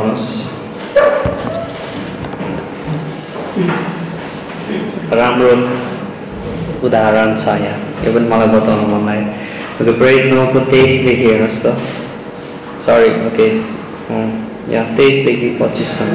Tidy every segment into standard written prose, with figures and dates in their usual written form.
राम्रो उदाहरण छ यहाँ, यो पनि मलाई बताउनु मन लाग्यो। ओके, ब्रेड नोको 23 देखि हेर्नुहोस् त, सरी, ओके यहाँ 23 देखि 25 सम्म।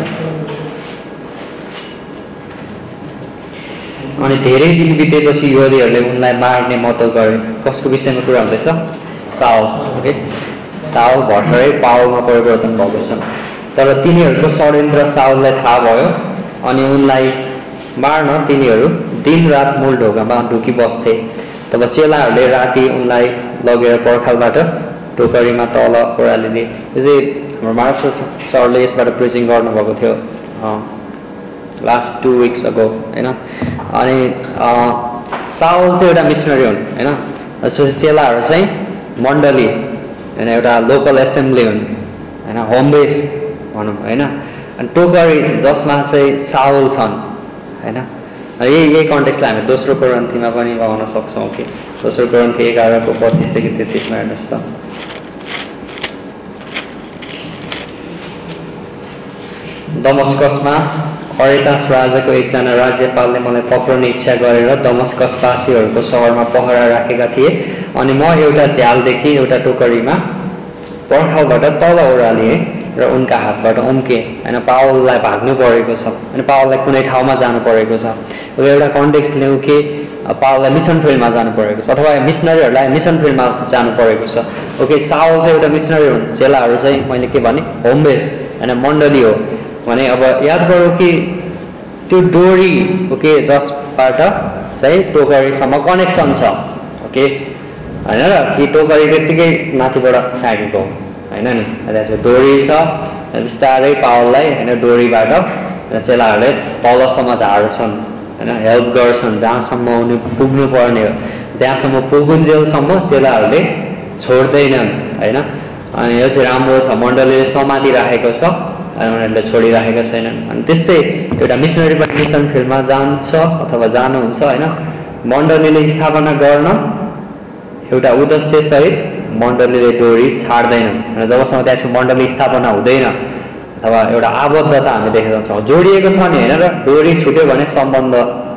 अनि धेरै दिन बितेपछि यहुदीहरूले उनलाई मार्ने मद्दत गरे। कसको विषयमा कुरा हुँदैछ? साउल। ओके, साउल भर्खरै पावलमा परिवर्तन भएको छ, तर तिनीहरूको षड्यन्त्र साउललाई थाहा भयो अनि उनलाई मार्न तिनीहरू दिनरात मूल ढोकामा ढुकी बस्थे। तब चेलाहरूले राति उनलाई लगेर पर्खालबाट टोकरीमा तल ओह्रालिदिए। यो चाहिँ हाम्रो मार्शल सरले यसबाट प्रिचिङ गर्नुभएको थियो लास्ट 2 weeks अगो हैन। अनि साउल चाहिँ एउटा मिसनरी हुन् हैन, त्यसपछि चेलाहरू चाहिँ मण्डली हैन, एउटा लोकल एसेम्ब्ली हुन् हैन, होम बेस भनौँ हैन। अनि टोकरी जसमा चाहिँ साउल छन् हैन। यही कन्टेक्स्टलाई हामी दोस्रो कोरिन्थीमा पनि पाउन सक्छौँ कि दोस्रो कोरिन्थी 11 को 32 देखि 33 मा हेर्नुहोस् त। दमस्कसमा अरेतास राजाको एकजना राज्यपालले मलाई पक्राउने इच्छा गरेर दमस्कसवासीहरूको सहरमा पहरा राखेका थिए। अनि म एउटा झ्यालदेखि एउटा टोकरीमा पर्खालबाट तल ओह्रालिएँ र उनका हातबाट उम्के हैन। पावललाई भाग्नु परेको छ अनि पावललाई कुनै ठाउँमा जानु परेको छ। एउटा कन्टेक्स्ट ल्याउँ कि पावललाई मिसन फिल्डमा जानु परेको छ अथवा मिसनरीहरूलाई मिसन फिल्डमा जानु परेको छ। ओके, साउल चाहिँ एउटा मिसनरी हुन्, चेलाहरू चाहिँ मैले के भने होम बेस हैन, मण्डली हो भने। अब याद गरौँ कि त्यो डोरी ओके जसबाट चाहिँ टोकरीसम्म कनेक्सन छ ओके हैन, र कि टोकरी त्यत्तिकै माथिबाट फ्याँकेको हैन नि। त्यसको डोरी छ, बिस्तारै पावललाई हैन डोरीबाट चेलाहरूले तलसम्म झार्छन् हैन, हेल्प गर्छन् जहाँसम्म उनी पुग्नु पर्ने हो त्यहाँसम्म पुगुन्जेलसम्म चेलाहरूले छोड्दैनन् हैन। अनि यो चाहिँ राम्रो छ, मण्डलीले समातिराखेको छ अनि उनीहरूले छोडिराखेका छैनन्। अनि त्यस्तै एउटा मिसनरी पनि मिसन फिल्डमा जान्छ अथवा जानुहुन्छ हैन। मण्डलीले स्थापना गर्न एउटा उद्देश्यसहित मण्डलीले डोरी छाड्दैनन् र जबसम्म त्यसको मण्डली स्थापना हुँदैन अथवा एउटा आबद्धता हामी देखेका छौँ जोडिएको छ नि हैन, र डोरी छुट्यो भने सम्बन्ध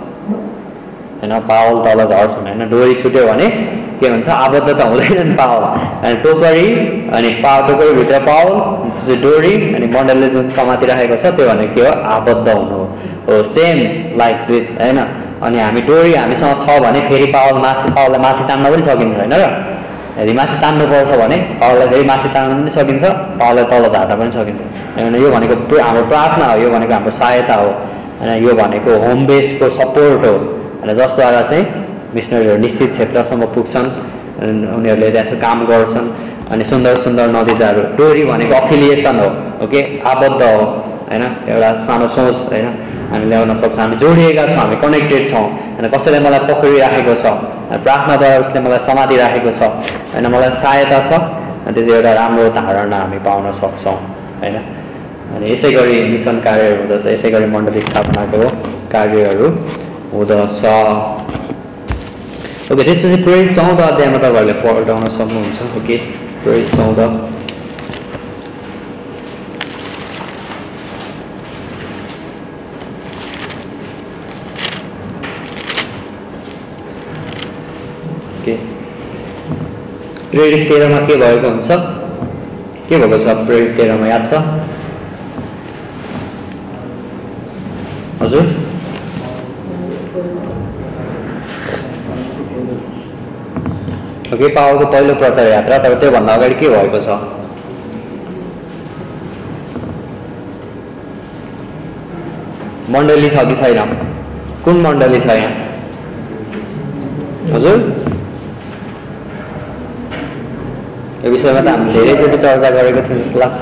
हैन पावल तल झर्छन् हैन। डोरी छुट्यो भने के हुन्छ, आबद्धता हुँदैन पावल अनि टोकरी अनि टोकरीभित्र पावल डोरी अनि मण्डलीले जुन समातिराखेको छ त्यो भने के हो, आबद्ध हुनु हो। सेम लाइक दिस हैन। अनि हामी डोरी हामीसँग छ भने फेरि पावललाई माथि तान्न पनि सकिन्छ हैन, र यदि माथि तान्नुपर्छ भने पावललाई फेरि माथि तान्न पनि सकिन्छ, पावललाई तल झार्न पनि सकिन्छ हैन। यो भनेको हाम्रो प्रार्थना हो, यो भनेको हाम्रो सहायता हो हैन, यो भनेको होम बेसको सपोर्ट हो हैन, जसद्वारा चाहिँ मिसनरीहरू निश्चित क्षेत्रसम्म पुग्छन्, उनीहरूले त्यसको काम गर्छन्। अनि सुन्दर सुन्दर नतिजाहरू, डोरी भनेको अफिलिएसन हो ओके, आबद्ध हो हैन, एउटा सानो सोच हैन हामी ल्याउन सक्छौँ। हामी जोडिएका छौँ, हामी कनेक्टेड छौँ हैन। कसैले मलाई पक्रिराखेको छ, प्रार्थनाद्वारा उसले मलाई समातिराखेको छ हैन, मलाई सहायता छ, त्यो चाहिँ एउटा राम्रो धारणा हामी पाउन सक्छौँ हैन। अनि यसै गरी मिसन कार्यहरू हुँदछ, यसै गरी मण्डली स्थापनाको कार्यहरू हुँदछ। ओके, त्यसपछि प्रेरित 14 अध्यायमा तपाईँहरूले पल्टाउन सक्नुहुन्छ। ओके, प्रेरित 14 प्रेरित 13 मा के भएको हुन्छ, के भएको छ प्रेरित 13 मा याद छ हजुर? ओके, पावलको पहिलो प्रचार यात्रा, तर त्योभन्दा अगाडि के भएको छ? मण्डली छ कि छैन? कुन मण्डली छ यहाँ हजुर? यो विषयमा त हामीले धेरैचोटि चर्चा गरेको थियौँ जस्तो लाग्छ।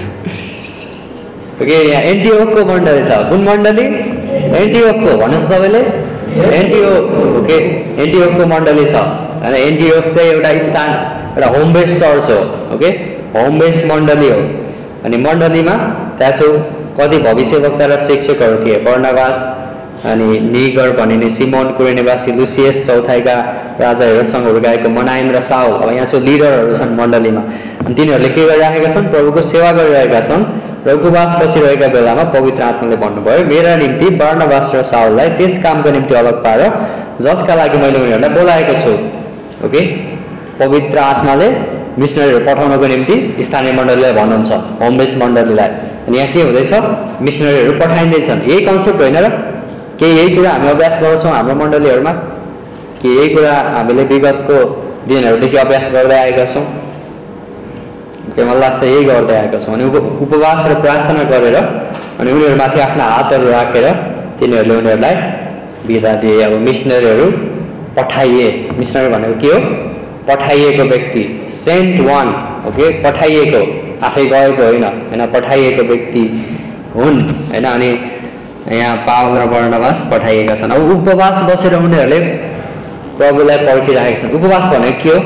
ओके, यहाँ एन्टिओकको मण्डली छ। कुन मण्डली? एन्टिओकको भन्नुहोस् सबैले, एन्टिओक। ओके, एन्टिओकको मण्डली छ अनि एन्टिओक चाहिँ एउटा स्थान, एउटा होम बेस चर्च हो। ओके, होम बेस मण्डली हो। अनि मण्डलीमा त्यसो कति भविष्यवक्ता र शिक्षकहरू थिए, बर्नबास अनि निगर भनिने सिमोन, कुरेनेवासी लुसियस, चौथाइका राजा हेरोदसँग गएको मनाइम र साउल। अब यहाँ चाहिँ लिडरहरू छन् मण्डलीमा अनि तिनीहरूले के गरिराखेका छन्, प्रभुको सेवा गरिरहेका छन् र उपवास बसिरहेका बेलामा पवित्र आत्माले भन्नुभयो मेरा निम्ति बारनबास र साउललाई त्यस कामको निम्ति अलग पार जसका लागि मैले उनीहरूलाई बोलाएको छु। ओके, पवित्र आत्माले मिसनरीहरू पठाउनको निम्ति स्थानीय मण्डलीलाई भन्नुहुन्छ, होम बेस मण्डलीलाई। अनि यहाँ के हुँदैछ, मिसनरीहरू पठाइँदैछन्। यही कन्सेप्ट होइन र? के यही कुरा हामी अभ्यास गर्छौँ हाम्रो मण्डलीहरूमा? कि यही कुरा हामीले विगतको दिनहरूदेखि अभ्यास गर्दै आएका छौँ? के मलाई लाग्छ यही गर्दै आएका छौँ। अनि उपवास र प्रार्थना गरेर अनि उनीहरूमाथि आफ्ना हातहरू राखेर तिनीहरूले उनीहरूलाई बिदा दिए। अब मिसनरीहरू पठाइए, मिसनरी भनेको के हो? पठाइएको व्यक्ति, सेन्ट वान। ओके, पठाइएको, आफै गएको होइन, पठाइएको व्यक्ति हुन् होइन। अनि यहाँ पावल र बर्नबास पठाइएका छन्। अब उपवास बसेर उनीहरूले प्रभुलाई पर्खिरहेका छन्। उपवास भनेको के हो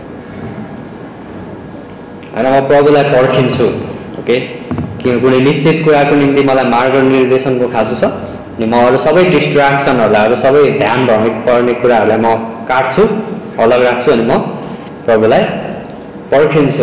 होइन? म प्रभुलाई पर्खिन्छु। ओके, कि कुनै निश्चित कुराको निम्ति मलाई मार्गनिर्देशनको खाँचो छ अनि म अरू सबै डिस्ट्र्याक्सनहरूलाई, अरू सबै ध्यान पर्ने कुराहरूलाई म काट्छु, अलग राख्छु अनि म प्रभुलाई पर्खिन्छु।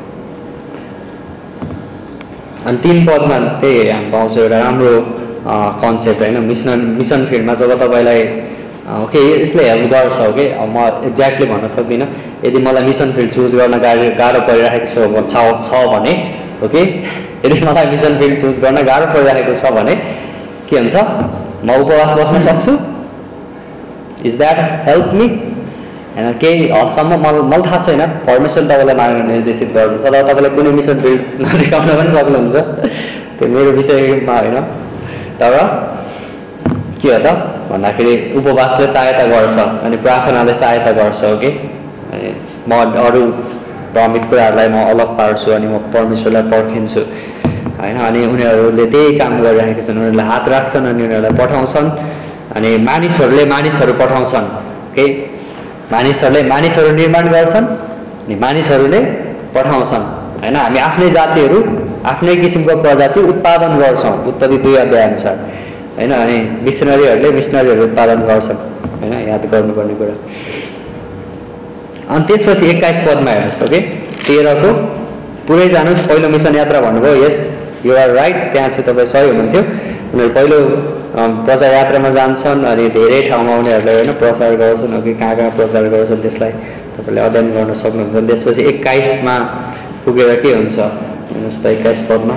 अनि 3 पदमा त्यही हामी पाउँछौँ एउटा राम्रो कन्सेप्ट होइन। मिसन फिल्डमा जब तपाईँलाई ओके यसले हेल्प गर्छ। ओके, म एक्ज्याक्टली भन्न सक्दिनँ। यदि मलाई मिसन फिल्ड चुज गर्न गाह्रो परिरहेको छ भने, ओके, यदि मलाई मिसन फिल्ड चुज गर्न गाह्रो परिरहेको छ भने के हुन्छ, म उपवास बस्न सक्छु। Is that help me? होइन, केही हदसम्म मलाई थाहा छैन परमेश्वर तपाईँलाई मार्गनिर्देशित गर्नु, तर तपाईँले कुनै मिसन फिल्ड नदेखाउन पनि सक्नुहुन्छ, त्यो मेरो विषयमा होइन। तर के हो त भन्दाखेरि उपवासले सहायता गर्छ अनि प्रार्थनाले सहायता गर्छ। ओके, म अरू भ्रमित कुराहरूलाई म अलग पार्छु अनि म परमेश्वरलाई पर्खिन्छु होइन। अनि उनीहरूले त्यही काम गरिरहेका छन्, उनीहरूले हात राख्छन् अनि उनीहरूलाई पठाउँछन् अनि मानिसहरू पठाउँछन्। ओके, मानिसहरूले मानिसहरू निर्माण गर्छन् अनि मानिसहरूले पठाउँछन् होइन। हामी आफ्नै जातिहरू, आफ्नै किसिमको प्रजाति उत्पादन गर्छौँ उत्पत्ति 2 अध्याय अनुसार होइन। अनि मिसनरीहरू उत्पादन गर्छन् होइन, याद गर्नुपर्ने कुरा। अनि त्यसपछि 21 पदमा हेर्नुहोस्। ओके, 13 को पुरै जानुहोस्, पहिलो मिसन यात्रा भन्नुभयो। यस यु आर राइट, त्यहाँ चाहिँ तपाईँ सही हुनुहुन्थ्यो। उनीहरू पहिलो प्रचार यात्रामा जान्छन् अनि धेरै ठाउँमा उनीहरूले होइन प्रचार गर्छन्। अघि कहाँ कहाँ प्रचार गर्छन् त्यसलाई तपाईँले अध्ययन गर्न सक्नुहुन्छ। त्यसपछि 21मा पुगेर के हुन्छ हेर्नुहोस् त, 21 पदमा।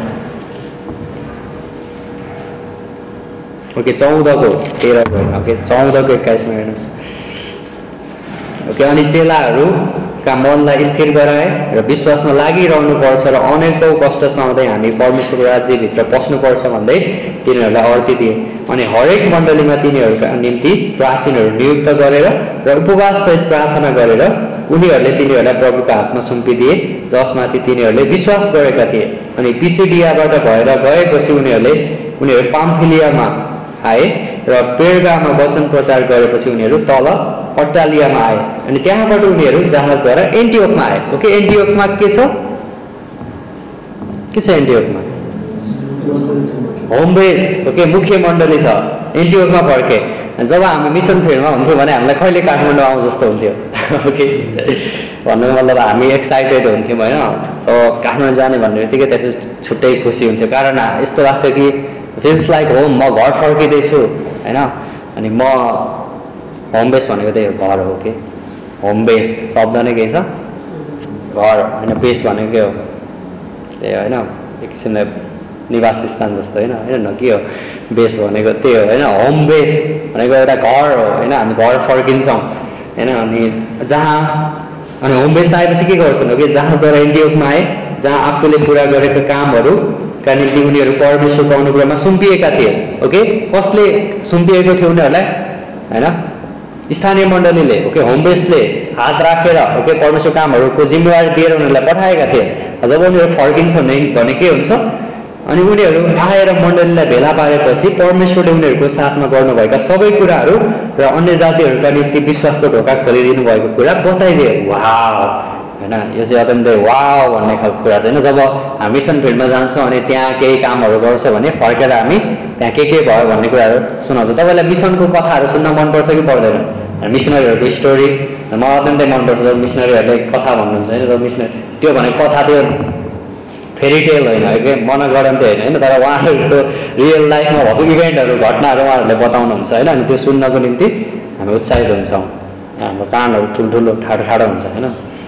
ओके, 14 को 13 को होइन, ओके 14 को 21मा हेर्नुहोस्। ओके, अनि चेलाहरूका मनलाई स्थिर गराए र विश्वासमा लागिरहनुपर्छ र अनेकौँ कष्ट सहँदै हामी परमेश्वरको राज्यभित्र पस्नुपर्छ भन्दै तिनीहरूलाई अर्ती दिए। अनि हरेक मण्डलीमा तिनीहरूका निम्ति प्राचीनहरू नियुक्त गरेर र उपवाससहित प्रार्थना गरेर उनीहरूले तिनीहरूलाई प्रभुको हातमा सुम्पिदिए जसमाथि तिनीहरूले विश्वास गरेका थिए। अनि पिसिडियाबाट भएर गएपछि उनीहरू पाम्फिलियामा आए र पेर्गामा वचन प्रचार गरेपछि उनीहरू तल अट्टालियामा आए अनि त्यहाँबाट उनीहरू जहाजद्वारा एन्टियोखमा आए। ओके, एन्टियोखमा के छ एन्टियोखमा? Home base. ओके, मुख्य मण्डली छ एन्टियोखमा फर्के। जब हामी मिसन फिल्डमा हुन्थ्यौँ भने हामीलाई कहिले काठमाडौँ आउँ जस्तो हुन्थ्यो। ओके, भन्नुको मतलब हामी एक्साइटेड हुन्थ्यौँ होइन। अब काठमाडौँ जाने भन्ने बित्तिकै त्यसो छुट्टै खुसी हुन्थ्यो, कारण यस्तो लाग्थ्यो कि फिल्स लाइक होम, म घर फर्किँदैछु होइन। अनि म होम बेस भनेको त्यही हो, घर हो। कि होम बेस शब्द नै के छ, घर होइन। बेस भनेको के हो, त्यही होइन, एक किसिमले निवास स्थान जस्तो होइन के हो बेस भनेको, त्यही हो होइन। होम बेस भनेको एउटा घर हो होइन, हामी घर फर्किन्छौँ होइन। अनि होम बेस आएपछि के गर्छन् कि जहाजद्वारा एन्टियोखमा आए जहाँ आफूले पुरा गरेको कामहरूका निम्ति उनीहरू परमेश्वरको अनुग्रहमा सुम्पिएका थिए। ओके, कसले सुम्पिएको थियो उनीहरूलाई होइन? स्थानीय मण्डलीले। ओके, होम बेसले हात राखेर ओके परमेश्वर कामहरूको जिम्मेवारी दिएर उनीहरूलाई पठाएका थिए। जब उनीहरू फर्किन्छन् भने के हुन्छ, अनि उनीहरू आएर मण्डलीलाई भेला पारेपछि परमेश्वरले उनीहरूको साथमा गर्नुभएका सबै कुराहरू र अन्य जातिहरूका निम्ति विश्वासको ढोका खोलिदिनु भएको कुरा बताइदिए। वाव होइन, यो चाहिँ अत्यन्तै वाव भन्ने खालको कुरा छ होइन। जब हामी मिसन फिल्डमा जान्छौँ अनि त्यहाँ केही कामहरू गर्छौँ भने फर्केर हामी त्यहाँ के भयो भन्ने कुराहरू सुनाउँछौँ। तपाईँलाई मिसनको कथाहरू सुन्न मनपर्छ कि पर्दैन? मिसनरीहरूको स्टोरी मलाई अत्यन्तै मनपर्छ। जब मिसनरीहरूले कथा भन्नुहुन्छ होइन, जब मिसनरी त्यो भने कथा त्यो फेरी टेल होइन कि मनगढन्ती होइन तर उहाँहरूको रियल लाइफमा भएको इभेन्टहरू घटनाहरू उहाँहरूले बताउनुहुन्छ होइन अनि त्यो सुन्नको निम्ति हामी उत्साहित हुन्छौँ हाम्रो कानहरू ठुल्ठुलो ठाडो ठाडो हुन्छ होइन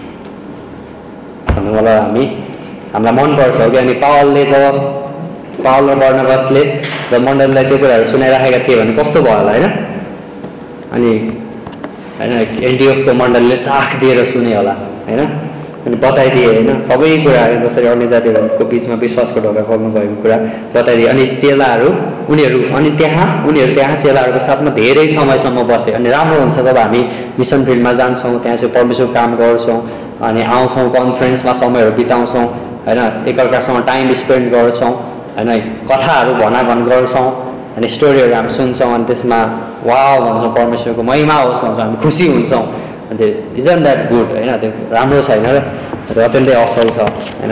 अनि मलाई हामीलाई मनपर्छ कि अनि पावलले जब पावल र बर्नबासले र मण्डलीलाई त्यो कुराहरू सुनाइराखेका थिए भने कस्तो भयो होला होइन अनि होइन एनटिएफको मण्डलीले चाख दिएर सुने होला होइन अनि बताइदिए होइन सबै कुराहरू जसरी अन्य जातिहरूको बिचमा विश्वासको ढोका खोल्नु भएको कुरा बताइदिए अनि चेलाहरू उनीहरू त्यहाँ चेलाहरूको साथमा धेरै समयसम्म बसे अनि राम्रो हुन्छ जब हामी मिसन फिल्डमा जान्छौँ त्यहाँ चाहिँ परमेश्वरको काम गर्छौँ अनि आउँछौँ कन्फरेन्समा समयहरू बिताउँछौँ होइन एकअर्कासँग टाइम स्पेन्ड गर्छौँ होइन कथाहरू भनाभन गर्छौँ अनि स्टोरीहरू हामी सुन्छौँ अनि त्यसमा वाउ भन्छौँ परमेश्वरको महिमा होस् भन्छौँ हामी खुसी हुन्छौँ अनि त्यो इजन द्याट गुड होइन त्यो राम्रो छैन र अत्यन्तै असल छ होइन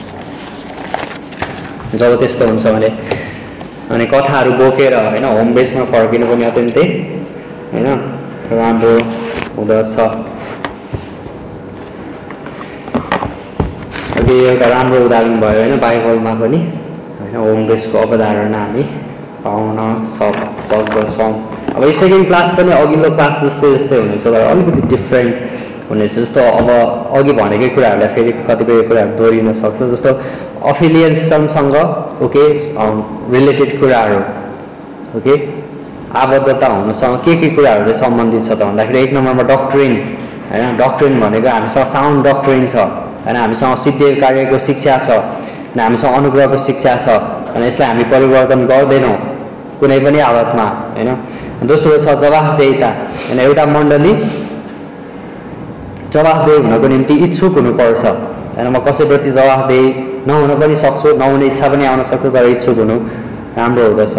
जब त्यस्तो हुन्छ भने अनि कथाहरू बोकेर होइन होम बेसमा फर्किनु पनि अत्यन्तै होइन राम्रो हुँदछ अघि एउटा राम्रो उदाहरण भयो होइन बाइबलमा पनि होइन होम बेसको अवधारणा हामी पाउन सक्दछौँ अब यो सेकेन्ड क्लास पनि अघिल्लो क्लास जस्तै हुनेछ तर अलिकति डिफ्रेन्ट हुनेछ जस्तो अब अघि भनेकै कुराहरूलाई फेरि कतिपय कुराहरू दोहोरिन सक्छ जस्तो अफिलिएसनसँग ओके रिलेटेड कुराहरू ओके आबद्धता हुनुसँग के कुराहरू चाहिँ सम्बन्धित छ त भन्दाखेरि एक नम्बरमा डक्ट्रिन होइन डक्ट्रिन भनेको हामीसँग साउन्ड डक्ट्रिन छ होइन हामीसँग सिद्ध कार्यको शिक्षा छ अनि हामीसँग अनुग्रहको शिक्षा छ अनि यसलाई हामी परिवर्तन गर्दैनौँ कुनै पनि हालतमा होइन दोस्रो छ जवाफदेहिता होइन एउटा मण्डली जवाफदेही हुनको निम्ति इच्छुक हुनुपर्छ होइन म कसैप्रति जवाफदेही नहुन पनि सक्छु नहुने इच्छा पनि आउन सक्छु तर इच्छुक हुनु राम्रो हुँदछ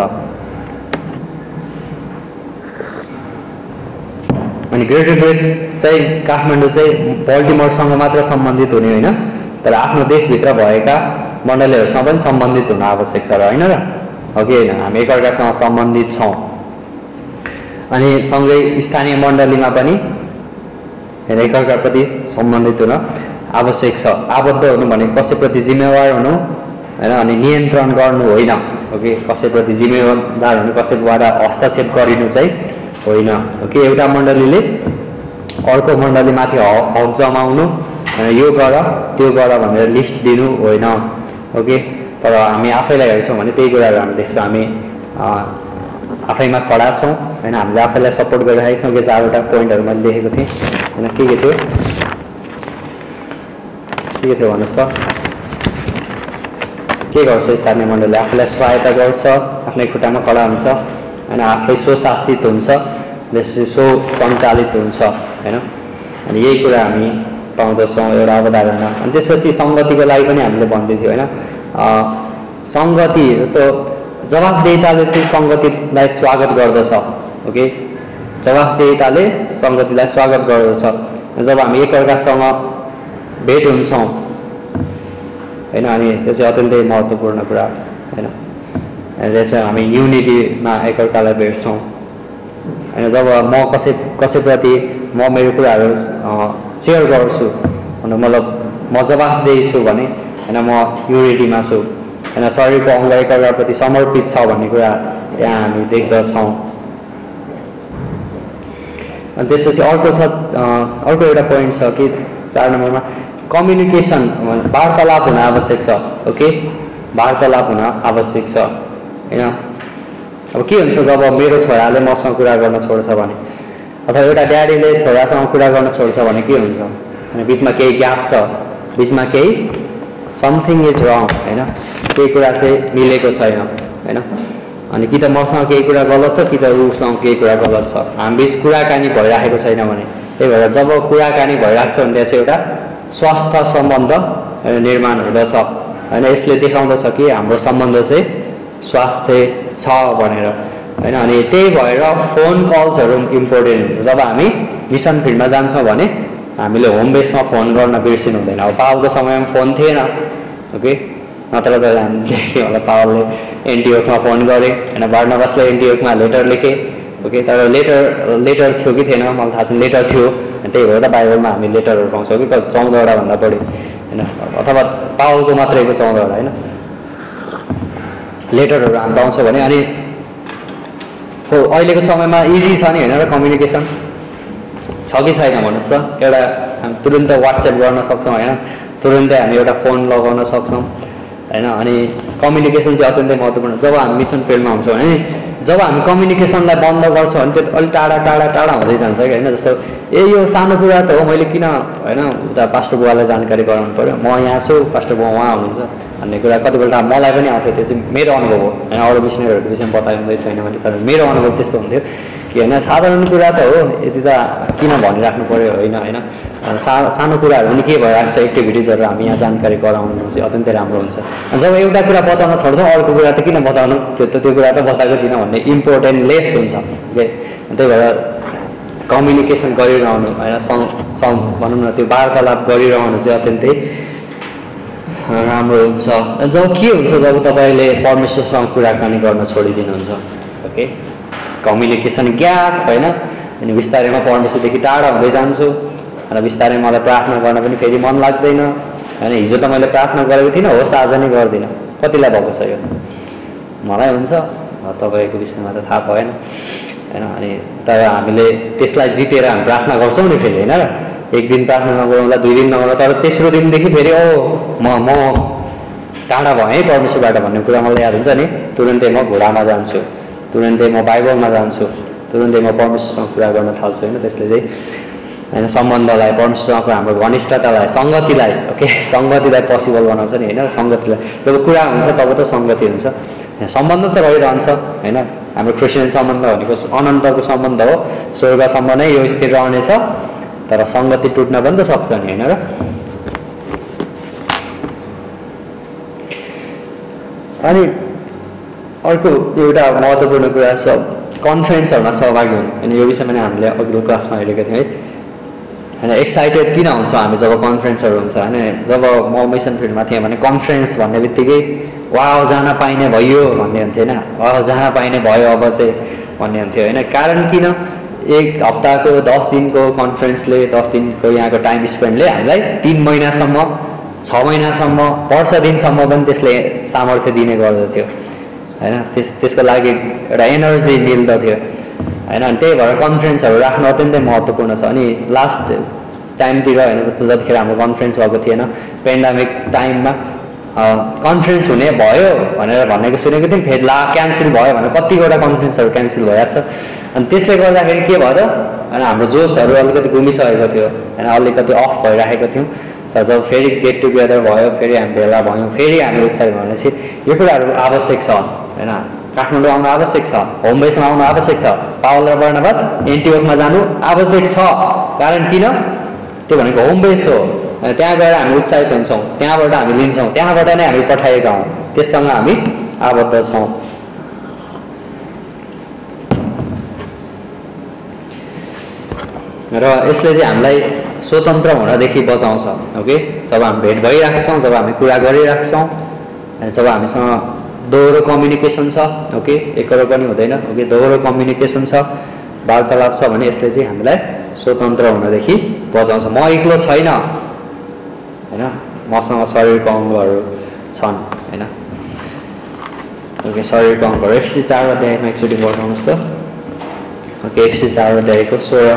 अनि ग्रेटर ग्रेस चाहिँ काठमाडौँ चाहिँ बल्टिमोरसँग मात्र सम्बन्धित हुने होइन तर आफ्नो देशभित्र भएका मण्डलीहरूसँग पनि सम्बन्धित हुन आवश्यक छ र होइन र हो कि होइन हामी एकअर्कासँग सम्बन्धित छौँ अनि सँगै स्थानीय मण्डलीमा पनि एकअर्काप्रति सम्बन्धित हुन आवश्यक छ आबद्ध हुनु भनेको कसैप्रति जिम्मेवार हुनु होइन अनि नियन्त्रण गर्नु होइन ओके कसैप्रति जिम्मेवार हुनु कसैबाट हस्तक्षेप गरिनु चाहिँ होइन ओके एउटा मण्डलीले अर्को मण्डलीमाथि हक जमाउनु यो गर त्यो गर भनेर लिस्ट दिनु होइन ओके तर हामी आफैलाई हेर्छौँ भने त्यही कुराहरू हामी देख्छौँ हामी आफैमा खडा छौँ होइन हामीले आफैलाई सपोर्ट गरिरहेको छौँ कि 4वटा पोइन्टहरू मैले लेखेको थिएँ होइन के थियो भन्नुहोस् त के गर्छ स्थानीय मण्डलीले आफूलाई सहायता गर्छ आफ्नै खुट्टामा खडा हुन्छ होइन आफै स्वशासित हुन्छ त्यसपछि सञ्चालित हुन्छ होइन अनि यही कुरा हामी पाउँदछौँ एउटा अवधारणा अनि त्यसपछि सङ्गतिको लागि पनि हामीले भन्दै थियौँ होइन सङ्गति जस्तो जवाफदेहिताले चाहिँ सङ्गतिलाई स्वागत गर्दछ ओके जवाफदेहिताले सङ्गतिलाई स्वागत गर्दछ जब हामी एकअर्कासँग भेट हुन्छौँ होइन अनि त्यो चाहिँ अत्यन्तै महत्त्वपूर्ण कुरा होइन त्यसमा हामी युनिटीमा एकअर्कालाई भेट्छौँ होइन जब म कसैप्रति म मेरो कुराहरू सेयर गर्छु भने मतलब म जवाफदेही छु भने होइन म युनिटीमा छु होइन शरीरको अङ्ग एकअर्काप्रति समर्पित छ भन्ने कुरा त्यहाँ हामी देख्दछौँ अनि त्यसपछि अर्को एउटा पोइन्ट छ कि 4 नम्बरमा कम्युनिकेसन वार्तालाप हुन आवश्यक छ ओके वार्तालाप हुन आवश्यक छ होइन अब के हुन्छ जब मेरो छोराले मसँग कुरा गर्न छोड्छ भने अथवा एउटा ड्याडीले छोरासँग कुरा गर्न छोड्छ भने के हुन्छ अनि बिचमा केही ग्याप छ बिचमा केही समथिङ इज रङ होइन केही कुरा चाहिँ मिलेको छैन होइन अनि कि त मसँग केही कुरा गलत छ कि त उसँग केही कुरा गलत छ हामी बिच कुराकानी भइराखेको छैन भने त्यही भएर जब कुराकानी भइरहेको छ भने त्यहाँ चाहिँ एउटा स्वास्थ्य सम्बन्ध निर्माण हुँदछ होइन यसले देखाउँदछ कि हाम्रो सम्बन्ध चाहिँ स्वास्थ्य छ भनेर होइन अनि त्यही भएर फोन कल्सहरू इम्पोर्टेन्ट हुन्छ जब हामी मिसन फिल्डमा जान्छौँ भने हामीले होम बेसमा फोन गर्न बिर्सिनु हुँदैन अब पावलको समयमा फोन थिएन ओके नत्र त हामी देख्थ्यौँ होला पावलले एनटिओकमा फोन गरे होइन बार्नबासले एनटिओकमा लेटर लेखे ओके तर लेटर थियो कि थिएन मलाई थाहा छैन लेटर थियो त्यही भएर त बाइबलमा हामी लेटरहरू पाउँछौँ कि 14वटा भन्दा बढी हैन अथवा पावलको मात्रैको चाउँदा होला हैन लेटरहरू हामी पाउँछ भने अनि अहिलेको समयमा इजी छ नि हैन र कम्युनिकेसन छ कि छैन भन्नुहोस् त एउटा हामी तुरुन्तै WhatsApp गर्न सक्छौँ हैन तुरुन्तै हामी एउटा फोन लगाउन सक्छौँ हैन अनि कम्युनिकेसन चाहिँ अत्यन्तै महत्त्वपूर्ण जब हामी मिसन फिल्डमा हुन्छौँ भने जब हामी कम्युनिकेसनलाई बन्द गर्छौँ भने त्यो अलि टाढा टाढा टाढा हुँदै जान्छ कि हैन जस्तो यो सानो कुरा त हो मैले किन हैन उता पास्टर बुवालाई जानकारी गराउनु पर्यो म यहाँ छु पास्टर बुवा उहाँ हुनुहुन्छ भन्ने कुरा कतिपल्ट मलाई पनि आउँथ्यो त्यो चाहिँ मेरो अनुभव हो हैन अरू मिसनरीहरूको विषयमा बताइँदै छैन मैले तर मेरो अनुभव त्यस्तो हुन्थ्यो कि हैन साधारण कुरा त हो यति त किन भनिराख्नु पर्यो होइन हैन सानो कुराहरू पनि के भइरहेको छ एक्टिभिटिजहरू हामी यहाँ जानकारी गराउनु चाहिँ अत्यन्तै राम्रो हुन्छ जब एउटा कुरा बताउन छोड्छौँ अर्को कुरा त किन बताउनु त्यो कुरा त बताएको थिएन भन्ने इम्पोर्टेन्ट लेस हुन्छ त्यही भएर कम्युनिकेसन गरिरहनु हैन भनौँ न त्यो वार्तालाप गरिरहनु चाहिँ अत्यन्तै राम्रो हुन्छ जब के हुन्छ जब तपाईँले परमेश्वरसँग कुराकानी गर्न छोडिदिनुहुन्छ ओके कम्युनिकेसन ग्याप हैन अनि बिस्तारैमा परमेश्वरदेखि टाढा हुँदै जान्छु र बिस्तारै मलाई प्रार्थना गर्न पनि फेरि मन लाग्दैन हैन हिजो त मैले प्रार्थना गरेको थिइनँ होस् आज नै गर्दिनँ कतिलाई भएको छ यो मलाई हुन्छ तपाईँको विषयमा त थाहा भएन हैन अनि तर हामीले त्यसलाई जितेर हामी प्रार्थना गर्छौँ नि फेरि हैन र एक दिन प्रार्थना नगरौँला 2 दिन नगरौँला तर तेस्रो दिनदेखि फेरि म टाढा भएँ परमेश्वरबाट भन्ने कुरा मलाई याद हुन्छ नि तुरुन्तै म घोडामा जान्छु तुरुन्तै म बाइबलमा जान्छु तुरुन्तै म परमेश्वरसँग कुरा गर्न थाल्छु हैन त्यसले चाहिँ हैन सम्बन्धलाई परमेश्वरसँगको हाम्रो घनिष्ठतालाई संगतिलाई ओके संगतिलाई पोसिबल बनाउँछ नि हैन संगतिलाई जब कुरा हुन्छ तब त संगति हुन्छ सम्बन्ध त रहिरहन्छ हैन हाम्रो क्रिस्चियन सम्बन्ध भनेको अनन्तको सम्बन्ध हो स्वर्गसम्म नै यो स्थिर रहनेछ तर संगति टुट्न पनि त सक्छ नि हैन र अनि अर्को एउटा महत्त्वपूर्ण कुरा छ कन्फरेन्सहरुमा सहभागी हुनु अनि यो विषयमा हामीले अघिल्लो क्लासमा हेरेका थियौँ हैन एक्साइटेड किन हुन्छौँ हामी जब कन्फरेन्सहरु हुन्छ हैन जब म मिसन फिल्डमा थिएँ भने कन्फरेन्स भन्ने बित्तिकै वाउ जान पाइने भयो भन्ने हुन्थ्यो हैन वाउ जान पाइने भयो अब चाहिँ भन्ने हुन्थ्यो हैन कारण किन एक हप्ताको 10 दिनको कन्फरेन्सले 10 दिनको यहाँको टाइम स्पेन्डले हामीलाई 3 महिनासम्म 6 महिनासम्म वर्ष दिनसम्म पनि त्यसले सामर्थ्य दिने गर्दथ्यो हैन त्यसको लागि एउटा एनर्जी मिल्दथ्यो हैन अनि त्यही भएर कन्फरेन्सहरु राख्न अत्यन्तै महत्त्वपूर्ण छ अनि लास्ट टाइमतिर हैन जस्तो जतिखेर हाम्रो कन्फरेन्स भएको थिएन पेन्डेमिक टाइममा कन्फरेन्स हुने भयो भनेर भनेको सुनेको थियौँ फेरि क्यान्सल भयो भने कतिवटा कन्फरेन्सहरु क्यान्सल भइरहेको छ अनि त्यसले गर्दाखेरि के भयो त हैन हाम्रो जोसहरु अलिकति गुमिसकेको थियो हैन अलिकति अफ भइराखेको थियौँ तर जब फेरि गेट टुगेदर भयो फेरि हामी भेला भयौँ फेरि हामी उत्साहित भनेपछि यो कुराहरु आवश्यक छ हैन काठमाडौँ आउनु आवश्यक छ होम बेसमा आउनु आवश्यक छ पावल र बर्नबास एन्टिओकमा जानु आवश्यक छ कारण किन त्यो भनेको होम बेस हो त्यहाँ गएर हामी उत्साहित हुन्छौँ त्यहाँबाट हामी लिन्छौँ त्यहाँबाट नै हामी पठाएका हौँ त्यससँग हामी आबद्ध छौँ र यसले चाहिँ हामीलाई स्वतन्त्र हुनदेखि बचाउँछ ओके जब हामी भेट भइराख्छौँ जब हामी कुरा गरिराख्छौँ जब हामीसँग दोहोरो कम्युनिकेसन छ ओके एकरो पनि हुँदैन ओके दोहोरो कम्युनिकेसन छ वार्तालाप छ भने यसले चाहिँ हामीलाई स्वतन्त्र हुनदेखि बचाउँछ म एक्लो छैन हैन मसँग शरीरको अङ्गहरू छन् हैन ओके शरीरको अङ्गहरू एफएससी 4 अध्यायमा एकचोटि पढ्नुहोस् त ओके एफएससी 4 अध्यायको 16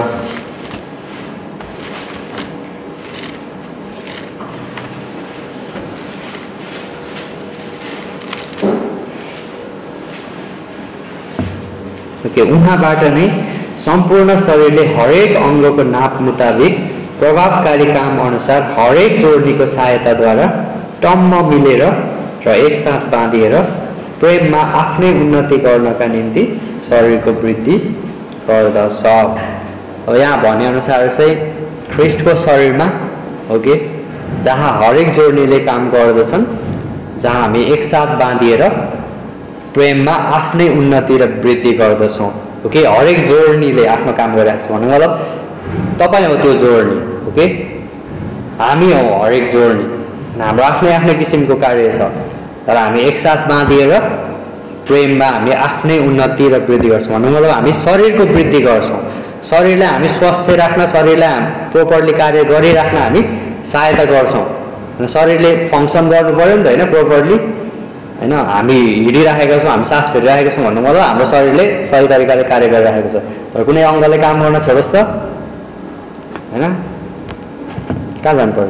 उहाँबाट नै सम्पूर्ण शरीरले हरेक अङ्गको नाप मुताबिक प्रभावकारी काम अनुसार हरेक जोड्नीको सहायताद्वारा टम्म मिलेर र एकसाथ बाँधिएर प्रेममा आफ्नै उन्नति गर्नका निम्ति शरीरको वृद्धि गर्दछ। अब यहाँ भने अनुसार चाहिँ ख्रिस्टको शरीरमा ओके जहाँ हरेक जोड्नीले काम गर्दछन् जहाँ हामी एकसाथ बाँधिएर प्रेममा आफ्नै उन्नति र वृद्धि गर्दछौँ ओके हरेक जोड्नीले आफ्नो काम गरिरहेको छ भन्नु मतलब तपाईँ हो त्यो जोड्नी ओके हामी हौ हरेक जोड्नी हाम्रो आफ्नै आफ्नै किसिमको कार्य छ तर हामी एकसाथ बाँधिएर प्रेममा हामी आफ्नै उन्नति र वृद्धि गर्छौँ भन्नु मतलब हामी शरीरको वृद्धि गर्छौँ शरीरलाई हामी स्वस्थ राख्न शरीरलाई प्रोपरली कार्य गरिराख्न हामी सहायता गर्छौँ शरीरले फङ्सन गर्नु पर्यो नि त होइन प्रोपरली होइन हामी हिँडिराखेका छौँ हामी सास फेरिराखेका छौँ भन्नु मतलब हाम्रो शरीरले सही तरिकाले कार्य गरिराखेको छ तर कुनै अङ्गले काम गर्न छोडोस् त होइन कहाँ जानुपर्छ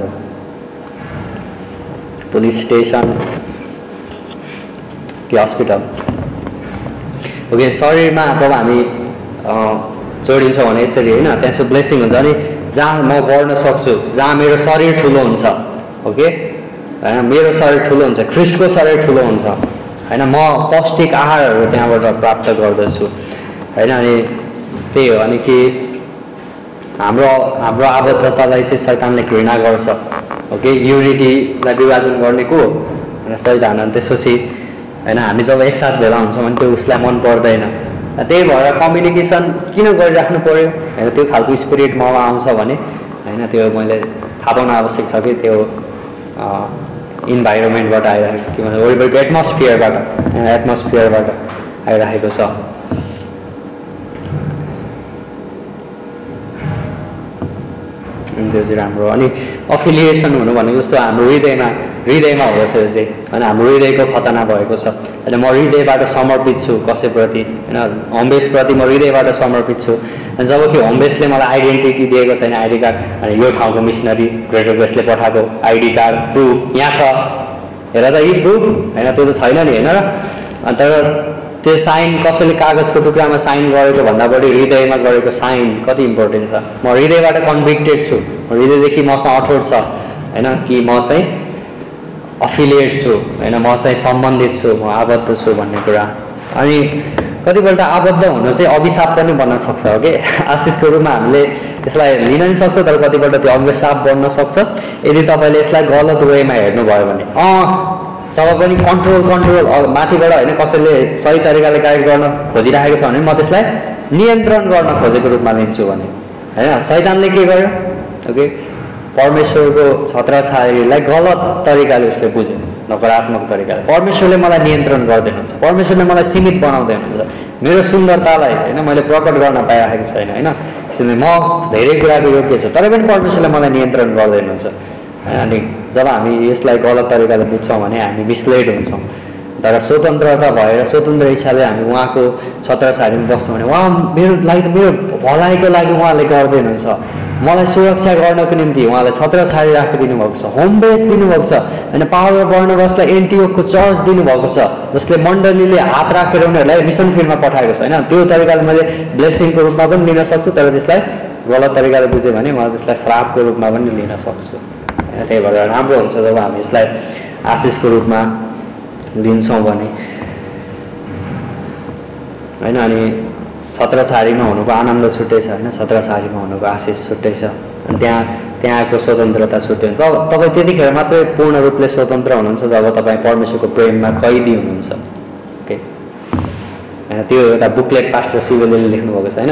पुलिस स्टेसन कि हस्पिटल ओके शरीरमा जब हामी जोडिन्छौँ भने यसरी होइन त्यहाँ ब्लेसिङ हुन्छ अनि जहाँ म बढ्न सक्छु जहाँ मेरो शरीर ठुलो हुन्छ ओके होइन मेरो शरीर ठुलो हुन्छ ख्रिस्टको शरीर ठुलो हुन्छ होइन म पौष्टिक आहारहरू त्यहाँबाट प्राप्त गर्दछु होइन अनि त्यही हो अनि कि हाम्रो आबद्धतालाई चाहिँ शैतानले घृणा गर्छ ओके युनिटीलाई विभाजन गर्ने को होइन शैतान अनि त्यसपछि होइन हामी जब एकसाथ भेला हुन्छौँ भने त्यो उसलाई मन पर्दैन त्यही भएर कम्युनिकेसन किन गरिराख्नु पर्यो होइन त्यो खालको स्पिरिट ममा आउँछ भने होइन त्यो मैले थाहा पाउन आवश्यक छ कि त्यो इन्भाइरोमेन्टबाट आइरहेको के भन्छ वरिपरिको एटमोस्फियरबाट आइरहेको छ त्यो चाहिँ राम्रो अनि अफिलिएसन हुनु भनेको जस्तो हाम्रो हृदयमा होस् यो चाहिँ होइन हाम्रो हृदयको खतना भएको छ होइन म हृदयबाट समर्पित छु कसैप्रति होइन होमबेसप्रति म हृदयबाट समर्पित छु जबकि होमबेसले मलाई आइडेन्टिटी दिएको छैन आइडी कार्ड अनि यो ठाउँको मिसनरी ग्रेटर बेसले पठाएको आइडी कार्ड प्रुफ यहाँ छ हेर त यी प्रुफ होइन त्यो त छैन नि होइन र तर त्यो साइन कसैले कागजको टुक्रामा साइन गरेको भन्दा बढी हृदयमा गरेको साइन कति इम्पोर्टेन्ट छ म हृदयबाट कन्भिक्टेड छु हृदयदेखि मसँग अठोट छ होइन कि म चाहिँ अफिलिएट छु होइन म चाहिँ सम्बन्धित छु म आबद्ध छु भन्ने कुरा अनि कतिपल्ट आबद्ध हुनु चाहिँ अभिशाप पनि बन्न सक्छ हो कि आशिषको रूपमा हामीले यसलाई लिन नि सक्छ तर कतिपल्ट त्यो अभिशाप बन्न सक्छ यदि तपाईँले यसलाई गलत वेमा हेर्नुभयो भने जब पनि कन्ट्रोल माथिबाट होइन कसैले सही तरिकाले गाइड गर्न खोजिराखेको छ भने म त्यसलाई नियन्त्रण गर्न खोजेको रूपमा लिन्छु भने होइन शैतानले के गर्यो ओके परमेश्वरको छत्रछायालाई गलत तरिकाले उसले बुझ्यो नकारात्मक तरिकाले परमेश्वरले मलाई नियन्त्रण गर्दै हुनुहुन्छ परमेश्वरले मलाई सीमित बनाउँदै हुनुहुन्छ मेरो सुन्दरतालाई होइन मैले प्रकट गर्न पाइरहेको छैन होइन त्यसैले म धेरै कुराको योग्य छु तर पनि परमेश्वरले मलाई नियन्त्रण गर्दै हुनुहुन्छ अनि जब हामी यसलाई गलत तरिकाले बुझ्छौँ भने हामी मिसलेड हुन्छौँ तर स्वतन्त्रता भएर स्वतन्त्र इच्छाले हामी उहाँको छत्रछायामा बस्छौँ भने उहाँ मेरो भलाइको लागि उहाँले गर्दै हुनुहुन्छ मलाई सुरक्षा गर्नको निम्ति उहाँले छत्रछाया राखिदिनु भएको छ होम बेस दिनुभएको छ होइन पावल बर्नबासलाई एन्टिओखको चर्च दिनुभएको छ जसले मण्डलीले हात राखेर उनीहरूलाई मिसन फिल्डमा पठाएको छ होइन त्यो तरिकाले मैले ब्लेसिङको रूपमा पनि लिन सक्छु तर त्यसलाई गलत तरिकाले बुझेँ भने म त्यसलाई श्रापको रूपमा पनि लिन सक्छु होइन त्यही भएर राम्रो हुन्छ जब हामी यसलाई आशिषको रूपमा लिन्छौँ भने होइन अनि छत्रछायामा हुनुको आनन्द छुट्टै छ होइन छत्रछायामा हुनुको आशिष छुट्टै छ अनि त्यहाँको स्वतन्त्रता छुट्टै हुन्छ तपाईँ त्यतिखेर मात्रै पूर्ण रूपले स्वतन्त्र हुनुहुन्छ जब तपाईँ परमेश्वरको प्रेममा कैदी हुनुहुन्छ ओके होइन त्यो एउटा बुकलेट पास्टर शिवले लेख्नुभएको छ होइन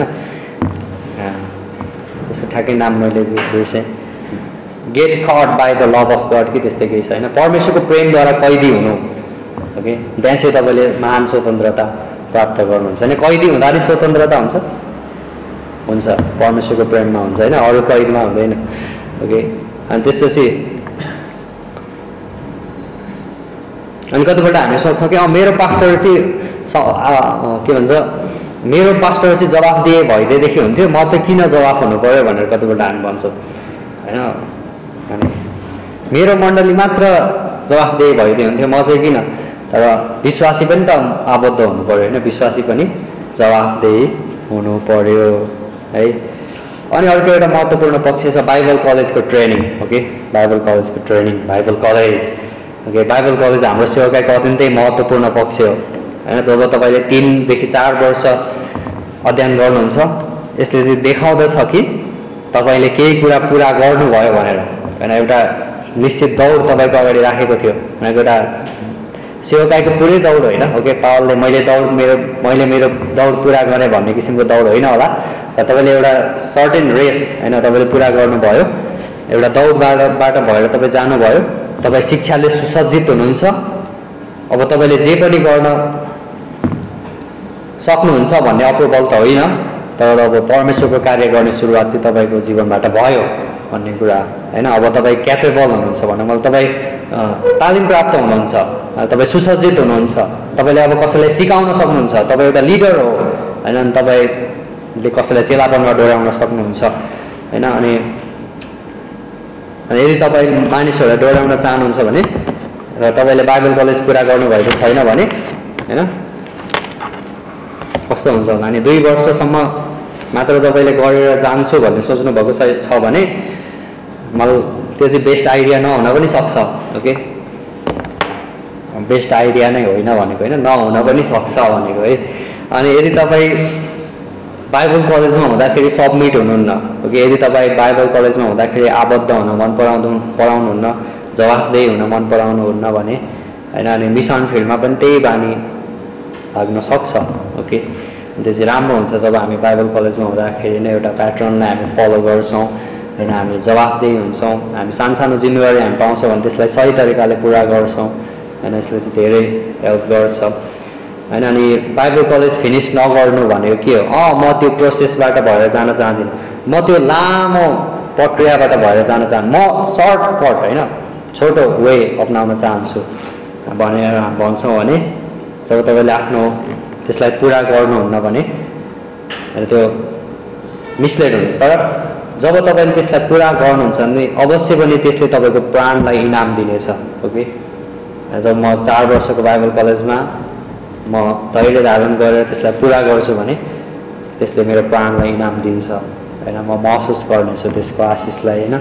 त्यसको ठ्याक्कै नाम मैले बिर्सेँ get cut by the love of God कि त्यस्तै केही छ होइन परमेश्वरको प्रेमद्वारा कैदी हुनु ओके त्यहाँ चाहिँ तपाईँले महान स्वतन्त्रता प्राप्त गर्नुहुन्छ होइन कैदी हुँदा नि स्वतन्त्रता हुन्छ परमेश्वरको प्रेममा हुन्छ होइन अरू कैदमा हुँदैन ओके अनि त्यसपछि अनि कतिपल्ट हामी सोच्छौँ कि मेरो पास्टर चाहिँ के भन्छ मेरो पास्टर चाहिँ जवाफ दिए भइदिएदेखि हुन्थ्यो म चाहिँ किन जवाफ हुनु पऱ्यो भनेर कतिपल्ट हामी भन्छौँ होइन अनि मेरो मण्डली मात्र जवाफ दिए भइदिए हुन्थ्यो म चाहिँ किन तर विश्वासी पनि त आबद्ध हुनु पऱ्यो होइन विश्वासी पनि जवाफदेही हुनु पऱ्यो है अनि अर्को एउटा महत्त्वपूर्ण पक्ष छ बाइबल कलेजको ट्रेनिङ ओके बाइबल कलेजको training Bible college okay Bible college हाम्रो सेवाकाईको अत्यन्तै महत्त्वपूर्ण पक्ष हो होइन जब तपाईँले 3 देखि 4 वर्ष अध्ययन गर्नुहुन्छ यसले चाहिँ देखाउँदछ कि तपाईँले केही कुरा पुरा गर्नुभयो भनेर होइन एउटा निश्चित दौड तपाईँको अगाडि राखेको थियो भनेको एउटा सेवाकाईको पुरै दौड होइन ओके पावलले मैले मेरो दौड पुरा गरेँ भन्ने किसिमको दौड होइन होला र तपाईँले एउटा सर्टेन रेस होइन तपाईँले पुरा गर्नुभयो एउटा दौडबाट भएर तपाईँ जानुभयो तपाईँ शिक्षाले सुसज्जित हुनुहुन्छ अब तपाईँले जे पनि गर्न सक्नुहुन्छ भन्ने अप्रुभल त होइन तर अब परमेश्वरको कार्य गर्ने सुरुवात चाहिँ तपाईँको जीवनबाट भयो भन्ने कुरा हैन। अब तपाईँ क्यापेबल हुनुहुन्छ भने मतलब तपाईँ तालिम प्राप्त हुनुहुन्छ, तपाईँ सुसज्जित हुनुहुन्छ, तपाईँले अब कसैलाई सिकाउन सक्नुहुन्छ, तपाईँ एउटा लिडर हो हैन। अनि तपाईँले कसैलाई चेलापनमा डोर्याउन सक्नुहुन्छ हैन। अनि यदि तपाईँ मानिसहरूलाई डोर्याउन चाहनुहुन्छ भने र तपाईँले बाइबल कलेज पुरा गर्नुभएको छैन भने हैन कस्तो हुन्छ होला नि 2 वर्षसम्म मात्र तपाईँले गरेर जान्छु भन्ने सोच्नु भएको छ भने मलाई त्यो चाहिँ बेस्ट आइडिया नहुन पनि सक्छ। ओके, बेस्ट आइडिया नै होइन भनेको होइन, नहुन पनि सक्छ भनेको है। अनि यदि तपाईँ बाइबल कलेजमा हुँदाखेरि सबमिट हुनुहुन्न, ओके, यदि तपाईँ बाइबल कलेजमा हुँदाखेरि आबद्ध हुन मन पराउनुहुन्न, जवाफदेही हुन मन पराउनुहुन्न भने हैन, अनि मिसन फिल्डमा पनि त्यही बानी लाग्न सक्छ। ओके, त्यो चाहिँ राम्रो हुन्छ जब हामी बाइबल कलेजमा हुँदाखेरि नै एउटा प्याटर्नलाई हामी फलो गर्छौँ हैन, हामी जवाफदेही हुन्छौँ, हामी सानो जिम्मेवारी हामी पाउँछौँ भने त्यसलाई सही तरिकाले पुरा गर्छौँ हैन। यसले चाहिँ धेरै हेल्प गर्छ हैन। अनि बाइबल कलेज फिनिस नगर्नु भनेको के हो? म त्यो प्रोसेसबाट भएर जान चाहदिनँ, म त्यो लामो प्रक्रियाबाट भएर जान चाहन्छु, म सर्टकट हैन छोटो वे अपनाउन चाहन्छु भनेर भन्छौँ भने जब तपाईँले आफ्नो त्यसलाई पुरा गर्नुहुन्न भने त्यो मिसलेड हुन्छ। तर जब तपाईँले त्यसलाई पुरा गर्नुहुन्छ भने अवश्य पनि त्यसले तपाईँको प्राणलाई इनाम दिनेछ। ओके, जब म 4 वर्षको बाइबल कलेजमा म धैर्य धारण गरेर त्यसलाई पुरा गर्छु भने त्यसले मेरो प्राणलाई इनाम दिन्छ हैन, म महसुस गर्नेछु त्यसको आशिषलाई हैन।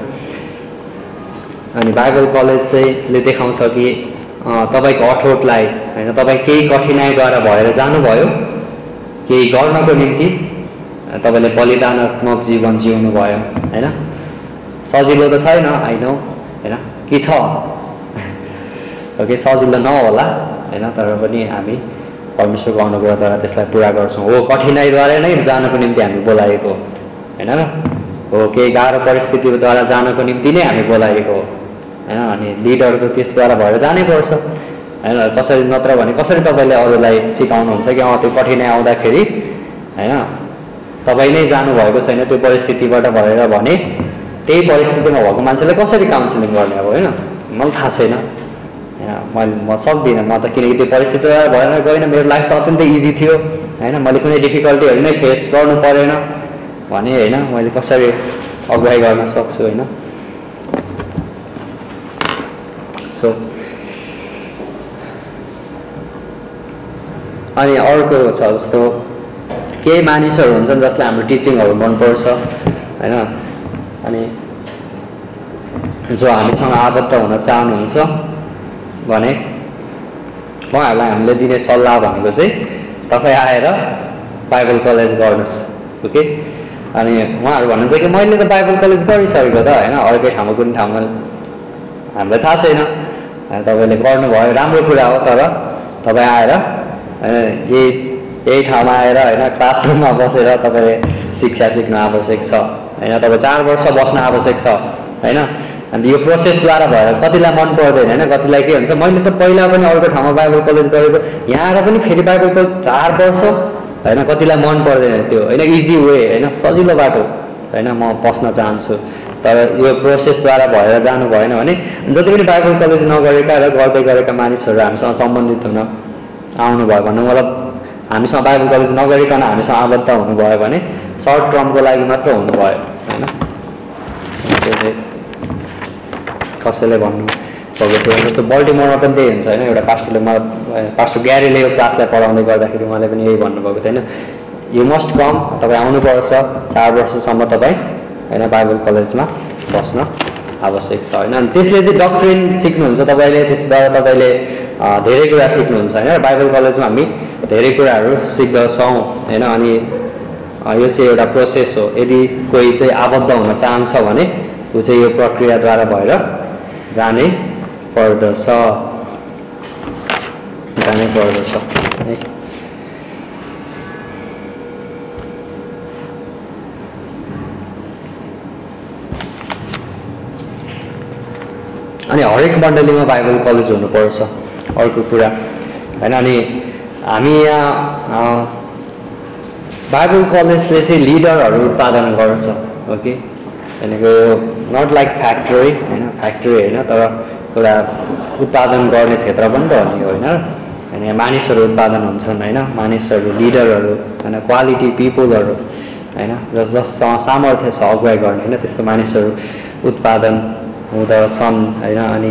अनि बाइबल कलेज चाहिँले देखाउँछ कि तपाईँको अठोटलाई हैन, तपाईँ केही कठिनाइद्वारा भएर जानुभयो, केही गर्नको निम्ति तपाईँले बलिदानात्मक जीवन जिउनु भयो हैन। सजिलो त छैन आई नो हैन, के छ ओके, सजिलो नहोला हैन, तर पनि हामी परमेश्वरको अनुग्रहद्वारा त्यसलाई पुरा गर्छौँ। हो, कठिनाइद्वारा नै जानको निम्ति हामी बोलाएको हैन र हो, केही गाह्रो परिस्थितिद्वारा जानको निम्ति नै हामी बोलाएको हैन। अनि लिडरको त्यसद्वारा भएर जानै पर्छ हैन। कसरी नत्र भने कसरी तपाईँले अरूलाई सिकाउनुहुन्छ कि त्यो कठिनाइ आउँदाखेरि हैन तपाईँ नै जानुभएको छैन त्यो परिस्थितिबाट भएर भने त्यही परिस्थितिमा भएको मान्छेलाई कसरी काउन्सिलिङ गर्ने अब हैन, मलाई थाहा छैन हैन, म सक्दिनँ, म त किनकि त्यो परिस्थितिबाट भएर गएन, मेरो लाइफ त अत्यन्तै इजी थियो हैन, मैले कुनै डिफिकल्टीहरू नै फेस गर्नु परेन भने हैन, मैले कसरी अगुवाई गर्न सक्छु हैन। सो अनि अर्को छ जस्तो केही मानिसहरू हुन्छन् जसलाई हाम्रो टिचिङहरू मनपर्छ हैन, अनि जो हामीसँग आबद्ध हुन चाहनुहुन्छ भने उहाँहरूलाई हामीले दिने सल्लाह भनेको चाहिँ तपाईँ आएर बाइबल कलेज गर्नुहोस्। ओके, अनि उहाँहरू भन्नुहुन्छ कि मैले त बाइबल कलेज गरिसकेको त हैन, अर्कै ठाउँमा कुनै ठाउँमा हामीलाई थाहा छैन, तपाईँले गर्नुभयो राम्रो कुरा हो, तर तपाईँ आएर यही ठाउँमा आएर हैन क्लासरुममा बसेर तपाईँले शिक्षा सिक्नु आवश्यक छ हैन, तपाईँ 4 वर्ष बस्न आवश्यक छ हैन। अनि यो प्रोसेसद्वारा भएर कतिलाई मन पर्दैन हैन, कतिलाई के हुन्छ मैले त पहिला पनि अर्को ठाउँमा बाइबल कलेज गरेको, यहाँ आएर पनि फेरि बाइबल कलेज 4 वर्ष हैन, कतिलाई मन पर्दैन त्यो हैन, इजी वे हैन, सजिलो बाटो हैन, म पस्न चाहन्छु। तर यो प्रोसेसद्वारा भएर जानु भएन भने जति पनि बाइबल कलेज नगरेका र गर्दै गरेका मानिसहरू हामीसँग सम्बन्धित हुन आउनुभयो भन्नु मतलब हामीसँग बाइबल कलेज नगरिकन हामीसँग आबद्ध हुनुभयो भने सर्ट टर्मको लागि मात्र हुनुभयो हैन। त्यो चाहिँ कसैले भन्नु भएको थियो जस्तो बल्टिमोरमा पनि त्यही हुन्छ हैन, एउटा पास्टर ग्यारीले यो क्लासलाई पढाउँदै गर्दाखेरि उहाँले पनि यही भन्नुभएको थियो हैन, यु मस्ट कम, तपाईँ आउनुपर्छ, 4 वर्षसम्म तपाईँ हैन बाइबल कलेजमा बस्न आवश्यक छ हैन। अनि त्यसले चाहिँ डक्ट्रिन सिक्नुहुन्छ तपाईँले, त्यसबाट तपाईँले धेरै कुरा सिक्नुहुन्छ हैन। बाइबल कलेजमा हामी धेरै कुराहरू सिक्दछौँ हैन। अनि यो चाहिँ एउटा प्रोसेस हो, यदि कोही चाहिँ आबद्ध हुन चाहन्छ भने ऊ चाहिँ यो प्रक्रियाद्वारा भएर जानै पर्दछ है। अनि हरेक मण्डलीमा बाइबल कलेज हुनुपर्छ अर्को कुरा हैन। अनि हामी यहाँ बाइबल कलेजले चाहिँ लिडरहरू उत्पादन गर्छ। ओके, भनेको नट लाइक फ्याक्ट्री होइन, फ्याक्ट्री होइन, तर एउटा उत्पादन गर्ने क्षेत्र पनि त हो नि होइन। अनि मानिसहरू उत्पादन हुन्छन् होइन, मानिसहरू लिडरहरू होइन, क्वालिटी पिपुलहरू होइन, जससँग सामर्थ्य छ अगुवाई गर्ने होइन, त्यस्तो मानिसहरू उत्पादन हुँदछन् होइन। अनि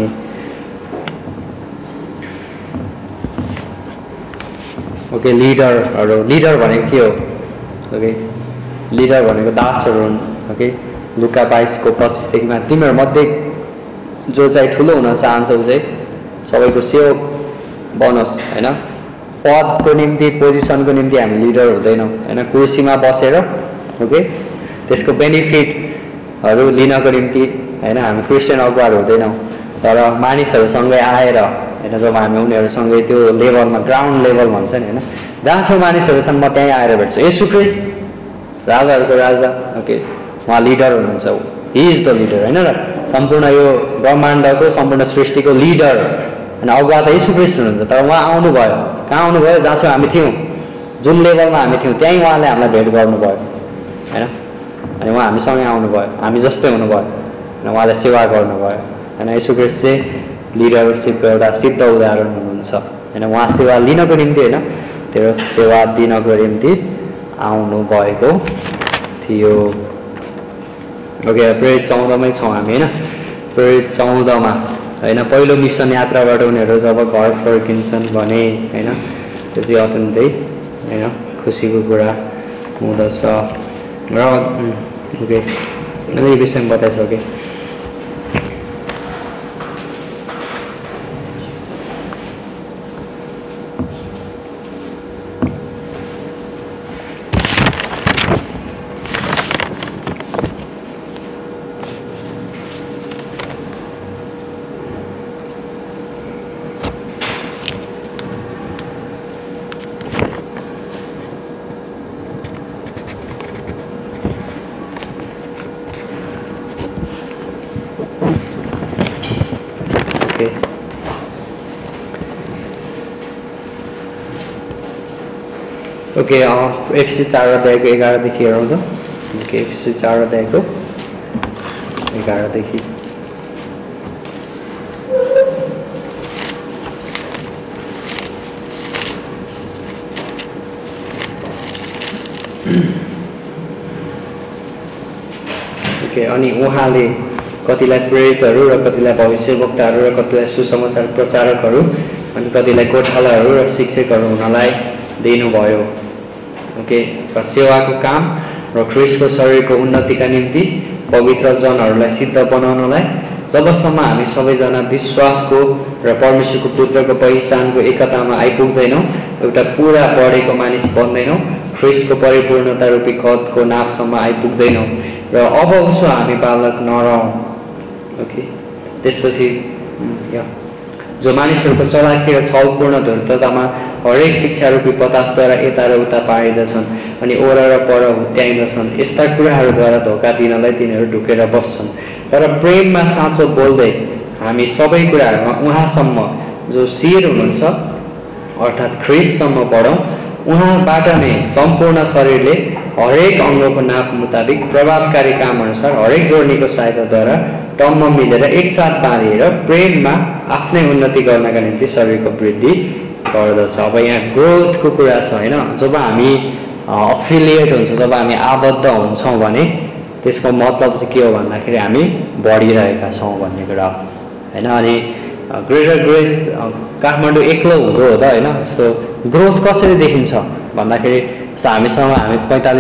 ओके लिडरहरू, लिडर भनेको के हो? ओके लिडर भनेको दासहरू हुन्। ओके लुका 22 को 25 तिमीहरू मध्ये जो चाहिँ ठुलो हुन चाहन्छ ऊ चाहिँ सबैको सेवक बनोस् होइन। पदको निम्ति पोजिसनको निम्ति हामी लिडर हुँदैनौँ होइन, कुर्सीमा बसेर ओके त्यसको बेनिफिटहरू लिनको निम्ति होइन हामी क्रिस्चियन अगुवाहरू हुँदैनौँ। तर मानिसहरूसँगै आएर होइन, जब हामी उनीहरूसँगै त्यो लेभलमा ग्राउन्ड लेभल भन्छ नि होइन, जहाँ छ मानिसहरू छन् म त्यहीँ आएर भेट्छु। येशू ख्रिस्ट राजाहरूको राजा ओके उहाँ लिडर हुनुहुन्छ, हि इज द लिडर होइन र सम्पूर्ण यो ब्रह्माण्डको सम्पूर्ण सृष्टिको लिडर होइन अगुवा त येशू ख्रिस्ट हुनुहुन्छ। तर उहाँ आउनुभयो, कहाँ आउनुभयो? जहाँ चाहिँ हामी थियौँ, जुन लेभलमा हामी थियौँ त्यहीँ उहाँले हामीलाई भेट गर्नुभयो होइन। अनि उहाँ हामीसँगै आउनुभयो, हामी जस्तै हुनुभयो होइन, उहाँले सेवा गर्नुभयो होइन। येशू ख्रिस्ट चाहिँ लिडरसिपको एउटा सिद्ध उदाहरण हुनुहुन्छ होइन। उहाँ सेवा लिनको निम्ति होइन, त्यो सेवा दिनको निम्ति आउनुभएको थियो। ओके प्रेरित 14 छौँ हामी होइन। प्रेरित 14 होइन पहिलो मिसन यात्राबाट उनीहरू जब घर फर्किन्छन् भने होइन, त्यो चाहिँ अत्यन्तै होइन खुसीको कुरा हुँदछ र ओके यो विषयमा बताइसकेँ। ओके एफसी 4 अध्यायको 11 देखि हेरौँ त। ओके एफसी 4 अध्यायको 11 देखि ओके अनि उहाँले कतिलाई प्रेरितहरू र कतिलाई भविष्यवक्ताहरू र कतिलाई सुसमाचार प्रचारकहरू अनि कतिलाई गोठालाहरू र शिक्षकहरू हुनलाई दिनुभयो। ओके र सेवाको काम र ख्रिस्टको शरीरको उन्नतिका निम्ति पवित्र जनहरूलाई सिद्ध बनाउनलाई, जबसम्म हामी सबैजना विश्वासको र परमेश्वरको पुत्रको पहिचानको एकतामा आइपुग्दैनौँ, एउटा पुरा बढेको मानिस बन्दैनौँ, ख्रिस्टको परिपूर्णता रूपी कदको नापसम्म आइपुग्दैनौँ र अब उसो हामी बालक नरहौँ। ओके त्यसपछि जो मानिसहरूको चलाखी र छलपूर्ण धूर्ततामा हरेक शिक्षा रूपी बतासद्वारा यता र उता पारिँदछन् अनि ओर र पर हुत्याइँदछन्, यस्ता कुराहरूद्वारा धोका दिनलाई तिनीहरू ढुकेर बस्छन्। तर प्रेममा साँचो बोल्दै हामी सबै कुराहरूमा उहाँसम्म जो शिर हुनुहुन्छ अर्थात् ख्रिस्टसम्म बढौँ। उहाँबाट नै सम्पूर्ण शरीरले हरेक अङ्गको नाप मुताबिक प्रभावकारी कामअनुसार हरेक जोड्नीको सहायताद्वारा टम्म मिलेर एकसाथ बाँधिएर प्रेममा आफ्नै उन्नति गर्नका निम्ति शरीरको वृद्धि गर्दछ। अब यहाँ ग्रोथको कुरा छ होइन। जब हामी अफिलिएट हुन्छ, जब हामी आबद्ध हुन्छौँ भने त्यसको मतलब चाहिँ के हो भन्दाखेरि हामी बढिरहेका छौँ भन्ने कुरा होइन। अनि ग्रेटर ग्रेस काठमाडौँ एक्लो हुँदो हो त होइन। जस्तो ग्रोथ कसरी देखिन्छ भन्दाखेरि जस्तो हामीसँग हामी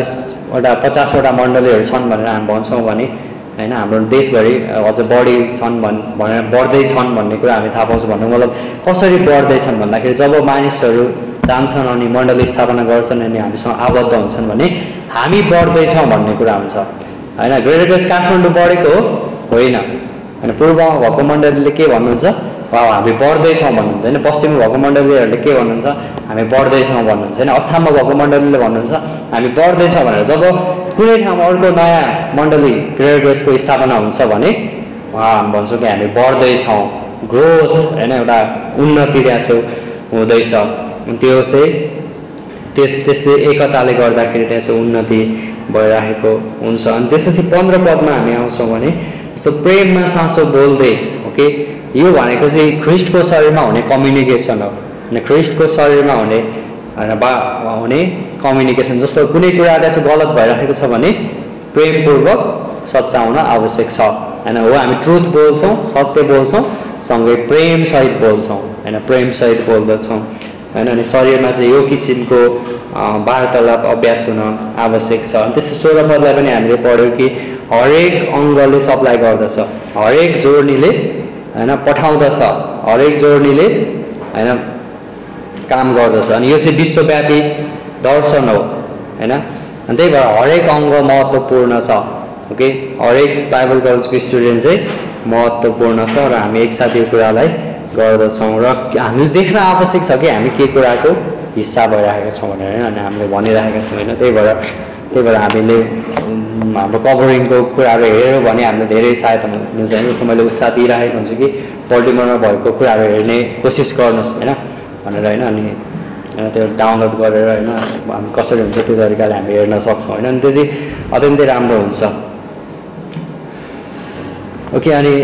50वटा मण्डलीहरू छन् भनेर हामी भन्छौँ भने होइन, हाम्रो देशभरि अझ बढी छन् भनेर बढ्दैछन् भन्ने कुरा हामी थाहा पाउँछौँ। भन्नु मतलब कसरी बढ्दैछन् भन्दाखेरि जब मानिसहरू जान्छन् अनि मण्डली स्थापना गर्छन् अनि हामीसँग आबद्ध हुन्छन् भने हामी बढ्दैछौँ भन्ने कुरा हुन्छ होइन। ग्रेटर ग्रेस काठमाडौँ बढेको होइन होइन। पूर्वमा भएको मण्डलीले के भन्नुहुन्छ? हामी बढ्दैछौँ भन्नुहुन्छ होइन। पश्चिममा भएको मण्डलीहरूले के भन्नुहुन्छ? हामी बढ्दैछौँ भन्नुहुन्छ होइन। अछाममा भएको मण्डलीले भन्नुहुन्छ हामी बढ्दैछौँ भनेर। जब कुनै ठाउँमा अर्को नयाँ मण्डली ग्रेटर ग्रेसको स्थापना हुन्छ भने हामी भन्छौँ कि हामी बढ्दैछौँ, ग्रोथ होइन, एउटा उन्नति त्यहाँ चाहिँ हुँदैछ। त्यो चाहिँ त्यसले एकताले गर्दाखेरि त्यसको उन्नति भइरहेको हुन्छ। अनि त्यसपछि 15 पदमा हामी आउँछौँ भने जस्तो प्रेममा साँचो बोल्दै, ओके, यो भनेको चाहिँ ख्रिस्टको शरीरमा हुने कम्युनिकेसन हो। अनि ख्रिस्टको शरीरमा हुने हुने कम्युनिकेसन, जस्तो कुनै कुरा त्यसो गलत भइरहेको छ भने प्रेमपूर्वक सच्याउन आवश्यक छ हैन। हो हामी ट्रुथ बोल्छौँ, सत्य बोल्छौँ, सँगै प्रेमसहित बोल्छौँ हैन, प्रेमसहित बोल्दछौँ हैन। अनि शरीरमा चाहिँ यो किसिमको वार्तालाप अभ्यास हुन आवश्यक छ। अनि त्यसै 16 पदलाई पनि हामीले पढ्यौँ कि हरेक अङ्गले सप्लाई गर्दछ, हरेक जोड्नीले हैन पठाउँदछ, हरेक जोड्नीले हैन काम गर्दछ। अनि यो चाहिँ विश्वव्यापी दर्शन हो हैन। अनि त्यही भएर हरेक अङ्ग महत्त्वपूर्ण छ, ओके। हरेक बाइबल कलेजको स्टुडेन्ट चाहिँ महत्त्वपूर्ण छ र हामी एकसाथ यो कुरालाई गर्दछौँ र हामीले देख्न आवश्यक छ कि हामी के कुराको हिस्सा भइरहेका छौँ भनेर अनि हामीले भनिरहेका छौँ होइन। त्यही भएर हामीले हाम्रो कभरिङको कुराहरू हेऱ्यौँ भने हामीले धेरै सहायता मिल्छ होइन। जस्तो मैले उत्साह दिइरहेको हुन्छु कि बल्टिमोरमा भएको कुराहरू हेर्ने कोसिस गर्नुहोस् होइन भनेर होइन। अनि त्यो डाउनलोड गरेर होइन हामी कसरी हुन्छ त्यो तरिकाले हामी हेर्न सक्छौँ होइन। अनि त्यो चाहिँ अत्यन्तै राम्रो हुन्छ, ओके। अनि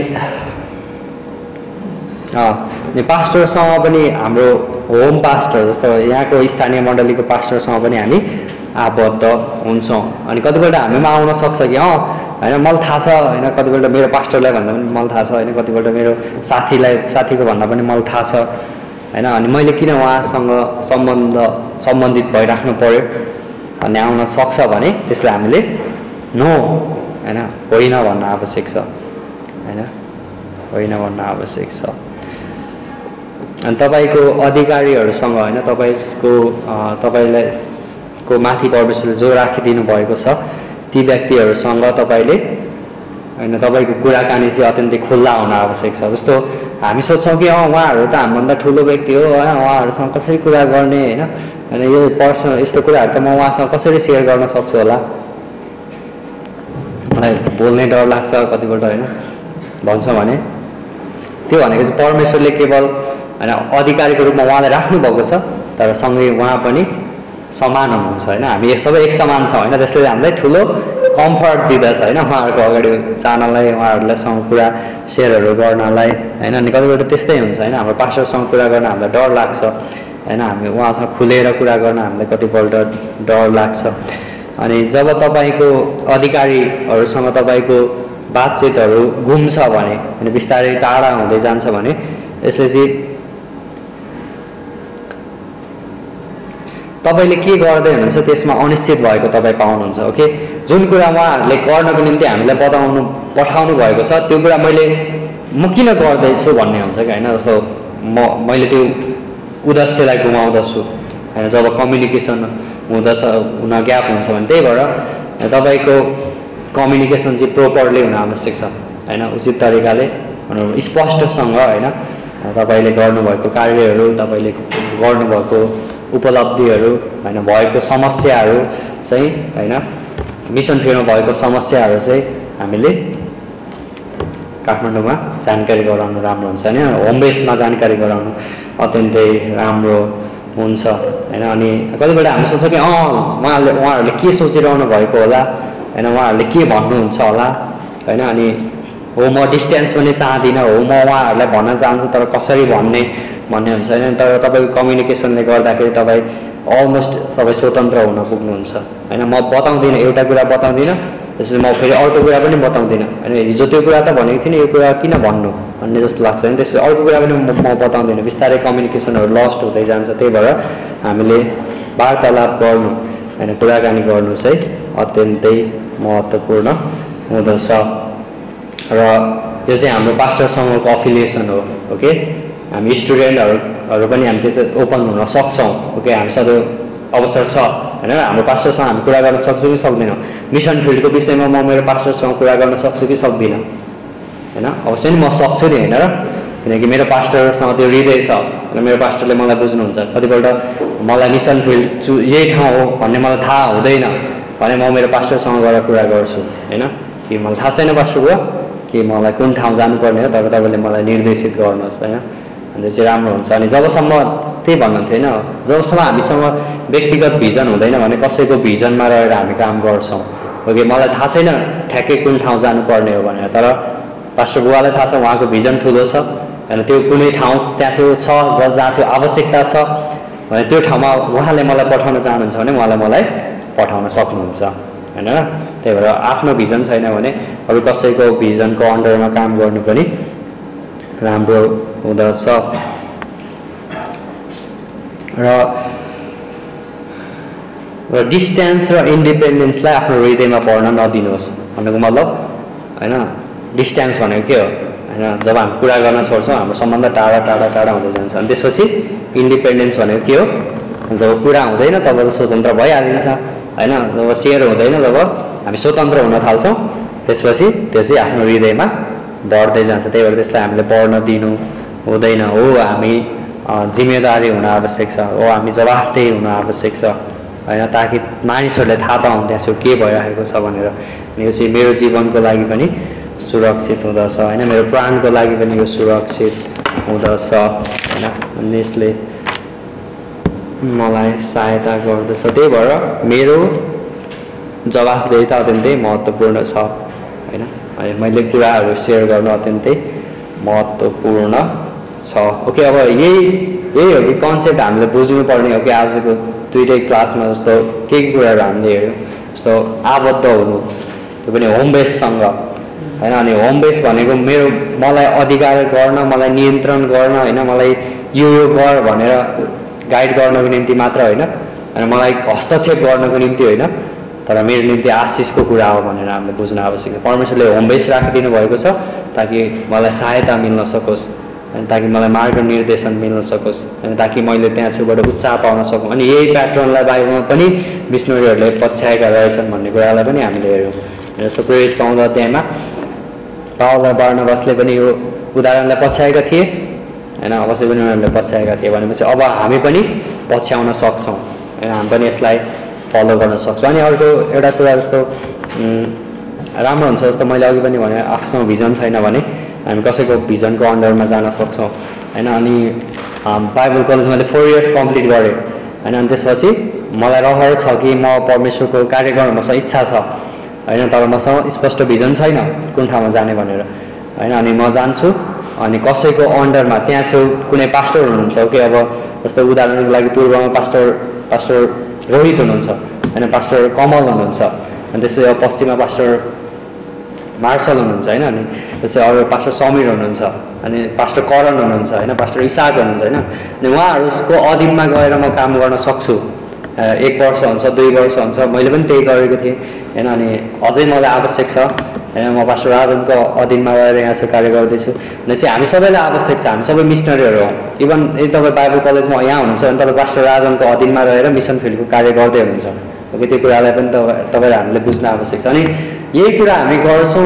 पास्टरसँग पनि हाम्रो होम पास्टर जस्तो यहाँको स्थानीय मण्डलीको पास्टरसँग पनि हामी आबद्ध हुन्छौँ। अनि कतिपल्ट हामीमा आउन सक्छ कि होइन मलाई थाहा छ होइन, कतिपल्ट मेरो पास्टरलाई भन्दा पनि मलाई थाहा छ होइन, कतिपल्ट मेरो साथीको भन्दा पनि मलाई थाहा छ होइन। अनि मैले किन उहाँसँग सम्बन्धित भइराख्नु पर्यो भन्ने आउन सक्छ भने त्यसलाई हामीले नो होइन, होइन भन्न आवश्यक छ होइन, होइन भन्न आवश्यक छ। अनि तपाईँको अधिकारीहरूसँग होइन, तपाईँलाई को माथि परमेश्वरले जो राखिदिनु भएको छ ती व्यक्तिहरूसँग तपाईँले होइन तपाईँको कुराकानी चाहिँ अत्यन्तै खुल्ला हुन आवश्यक छ। जस्तो हामी सोच्छौँ कि उहाँहरू त हामीभन्दा ठुलो व्यक्ति हो होइन, उहाँहरूसँग कसरी कुरा गर्ने होइन, अनि यो पर्सनल यस्तो कुराहरू त म उहाँसँग कसरी सेयर गर्न सक्छु होला, मलाई बोल्ने डर लाग्छ कतिपल्ट होइन भन्छौँ भने त्यो भनेको चाहिँ परमेश्वरले केवल होइन अधिकारीको रूपमा उहाँलाई राख्नुभएको छ तर सँगै उहाँ पनि समान हुनुहुन्छ होइन। हामी सबै एक समान छौँ होइन, त्यसले हामीलाई ठुलो कम्फर्ट दिँदछ होइन उहाँहरूको अगाडि जानलाई, उहाँहरूलाईसँग कुरा सेयरहरू गर्नलाई होइन। अनि कतिपल्ट त्यस्तै हुन्छ होइन, हाम्रो पास्टरसँग कुरा गर्न हामीलाई डर लाग्छ होइन, हामी उहाँसँग खुलेर कुरा गर्न हामीलाई कतिपल्ट डर लाग्छ। अनि जब तपाईँको अधिकारीहरूसँग तपाईँको बातचितहरू गुम्छ भने अनि बिस्तारै टाढा हुँदै जान्छ भने यसले चाहिँ तपाईँले के गर्दै हुनुहुन्छ त्यसमा अनिश्चित भएको तपाईँ पाउनुहुन्छ, ओके। जुन कुरा उहाँहरूले गर्नको निम्ति हामीलाई पठाउनु भएको छ त्यो कुरा म किन गर्दैछु भन्ने हुन्छ कि होइन। जस्तो मैले त्यो उद्देश्यलाई गुमाउँदछु होइन, जब कम्युनिकेसन हुन ग्याप हुन्छ भने। त्यही भएर तपाईँको कम्युनिकेसन चाहिँ प्रोपरली हुन आवश्यक छ होइन, उचित तरिकाले स्पष्टसँग होइन। तपाईँले गर्नुभएको कार्यहरू, तपाईँले गर्नुभएको उपलब्धिहरू होइन, भएको समस्याहरू चाहिँ होइन, मिसन फिल्डमा भएको समस्याहरू चाहिँ हामीले काठमाडौँमा जानकारी गराउनु राम्रो हुन्छ होइन, होम बेसमा जानकारी गराउनु अत्यन्तै राम्रो हुन्छ होइन। अनि कतिपल्ट हामी सोच्छौँ कि उहाँहरूले के सोचिरहनु भएको होला होइन, उहाँहरूले के भन्नुहुन्छ होला होइन। अनि हो म डिस्टेन्स पनि चाहदिनँ, हो म उहाँहरूलाई भन्न चाहन्छु तर कसरी भन्ने हुन्छ होइन। तर तपाईँको कम्युनिकेसनले गर्दाखेरि तपाईँ अलमोस्ट तपाईँ स्वतन्त्र हुन पुग्नुहुन्छ होइन। म बताउँदिनँ, एउटा कुरा बताउँदिनँ त्यसपछि म फेरि अर्को कुरा पनि बताउँदिनँ होइन। हिजो त्यो कुरा त भनेको थिइनँ, यो कुरा किन भन्नु भन्ने जस्तो लाग्छ होइन। त्यसपछि अर्को कुरा पनि म बताउँदिनँ, बिस्तारै कम्युनिकेसनहरू लस्ट हुँदै जान्छ। त्यही भएर हामीले वार्तालाप गर्नु होइन, कुराकानी गर्नु चाहिँ अत्यन्तै महत्त्वपूर्ण हुँदछ र यो चाहिँ हाम्रो पास्टरसँगको अफिलिएसन हो, ओके। हामी स्टुडेन्टहरू पनि हामी त्यो चाहिँ ओपन हुन सक्छौँ, ओके। हामी सधैँ अवसर छ होइन, हाम्रो पास्टरसँग हामी कुरा गर्न सक्छौँ कि सक्दैनौँ। मिसन फिल्डको विषयमा म मेरो पास्टरसँग कुरा गर्न सक्छु कि सक्दिनँ होइन, अवश्य नै म सक्छु नि होइन र, किनकि मेरो पास्टरसँग त्यो हृदय छ र मेरो पास्टरले मलाई बुझ्नुहुन्छ। कतिपल्ट मलाई मिसन फिल्ड यही ठाउँ हो भन्ने मलाई थाहा हुँदैन भने म मेरो पास्टरसँग गएर कुरा गर्छु होइन, कि मलाई थाहा छैन पास्टर बुवा कि मलाई कुन ठाउँ जानुपर्ने हो तर तपाईँले मलाई निर्देशित गर्नुहोस् होइन। अनि त्यो चाहिँ राम्रो हुन्छ। अनि जबसम्म त्यही भन्नुहुन्थ्यो होइन, जबसम्म हामीसँग व्यक्तिगत भिजन हुँदैन भने कसैको भिजनमा रहेर हामी काम गर्छौँ। ओके, मलाई थाहा छैन ठ्याक्कै कुन ठाउँ जानुपर्ने हो भनेर, तर पास्टर बुवालाई थाहा छ, उहाँको भिजन ठुलो छ होइन। त्यो कुनै ठाउँ त्यहाँ चाहिँ छ जहाँ चाहिँ आवश्यकता छ भने त्यो ठाउँमा उहाँले मलाई पठाउन चाहनुहुन्छ भने उहाँले मलाई पठाउन सक्नुहुन्छ होइन। त्यही भएर आफ्नो भिजन छैन भने अरू कसैको भिजनको अन्डरमा काम गर्नु पनि राम्रो हुँदछ। र डिस्टेन्स र इन्डिपेन्डेन्सलाई आफ्नो हृदयमा पर्न नदिनुहोस् भन्नुको मतलब होइन। डिस्टेन्स भनेको के हो होइन, जब हामी कुरा गर्न छोड्छौँ हाम्रो सम्बन्ध टाढा टाढा टाढा हुँदै जान्छ। अनि त्यसपछि इन्डिपेन्डेन्स भनेको के हो, जब कुरा हुँदैन तब त स्वतन्त्र भइहालिन्छ होइन। जब सेयर हुँदैन तब हामी स्वतन्त्र हुन थाल्छौँ, त्यसपछि त्यो चाहिँ आफ्नो हृदयमा बढ्दै जान्छ। त्यही भएर त्यसलाई हामीले बढ्न दिनु हुँदैन। हो हामी जिम्मेदारी हुन आवश्यक छ, हो हामी जवाफदेही हुन आवश्यक छ होइन, ताकि मानिसहरूले थाहा पाउन् त्यहाँ चाहिँ के भइरहेको छ भनेर। अनि यो चाहिँ मेरो जीवनको लागि पनि सुरक्षित हुँदछ होइन, मेरो प्राणको लागि पनि यो सुरक्षित हुँदछ होइन। अनि यसले मलाई सहायता गर्दछ। त्यही भएर मेरो जवाफदेहिता अत्यन्तै महत्त्वपूर्ण छ होइन। मैले कुराहरू सेयर गर्नु अत्यन्तै महत्त्वपूर्ण छ। ओके, अब यही हो कि कन्सेप्ट हामीले बुझ्नुपर्ने हो कि आजको दुइटै क्लासमा जस्तो के कुराहरू हामीले हेऱ्यौँ, जस्तो आबद्ध हुनु, त्यो पनि होम बेससँग होइन। अनि होम बेस भनेको मलाई अधिकार गर्न, मलाई नियन्त्रण गर्न होइन, मलाई यो गर भनेर गाइड गर्नको निम्ति मात्र होइन, अनि मलाई हस्तक्षेप गर्नको निम्ति होइन, तर मेरो निम्ति आशिषको कुरा हो भनेर हामीले बुझ्न आवश्यक छ। परमेश्वरले होम बेस राखिदिनु भएको छ ताकि मलाई सहायता मिल्न सकोस् अनि ताकि मलाई मार्गनिर्देशन मिल्न सकोस् अनि ताकि मैले त्यहाँ छेउबाट उत्साह पाउन सकौँ। अनि यही प्याटर्नलाई बाइबलमा पनि मिसनरीहरूले पछ्याएका रहेछन् भन्ने कुरालाई पनि हामीले हेऱ्यौँ। जस्तो प्रेरित 14 अध्यायमा पावल र बारनबासले पनि यो उदाहरणलाई पछ्याएका थिए होइन, अवश्य पनि उनीहरूले पछ्याएका थिए भनेपछि अब हामी पनि पछ्याउन सक्छौँ होइन, हामी पनि यसलाई फलो गर्न सक्छौँ। अनि अर्को एउटा कुरा जस्तो राम्रो हुन्छ, जस्तो मैले अघि पनि भने आफूसँग भिजन छैन भने हामी कसैको भिजनको अन्डरमा जान सक्छौँ होइन। अनि बाइबल कलेज मैले 4 इयर्स कम्प्लिट गरेँ होइन। अनि त्यसपछि मलाई रहर छ कि म परमेश्वरको कार्य गर्न मसँग इच्छा छ होइन, तर मसँग स्पष्ट भिजन छैन कुन ठाउँमा जाने भनेर होइन। अनि म जान्छु अनि कसैको अन्डरमा, त्यहाँ छेउ कुनै पास्टर हुनुहुन्छ कि, अब जस्तो उदाहरणको लागि पूर्वमा पास्टर रोहित हुनुहुन्छ होइन, पास्टर कमल हुनुहुन्छ, अनि त्यसपछि अब पश्चिममा पास्टर मार्सल हुनुहुन्छ होइन, अनि त्यसै अरू पास्टर समीर हुनुहुन्छ, अनि पास्टर करण हुनुहुन्छ होइन, पास्टर इसाक हुनुहुन्छ होइन। अनि उहाँहरूको अधीनमा गएर म काम गर्न सक्छु। 1 वर्ष हुन्छ, 2 वर्ष हुन्छ, मैले पनि त्यही गरेको थिएँ होइन। अनि अझै मलाई आवश्यक छ होइन, म पास्टर राजनको अधीनमा गएर यहाँ चाहिँ कार्य गर्दैछु भने चाहिँ हामी सबैलाई आवश्यक छ, हामी सबै मिसनरीहरू हौँ। इभन यदि तपाईँ बाइबल कलेजमा यहाँ हुनुहुन्छ भने तपाईँ पास्टर राजनको अधीनमा रहेर मिसन फिल्डको कार्य गर्दै हुनुहुन्छ। ओके, त्यो कुरालाई पनि तपाईँले हामीले बुझ्न आवश्यक छ। अनि यही कुरा हामी गर्छौँ,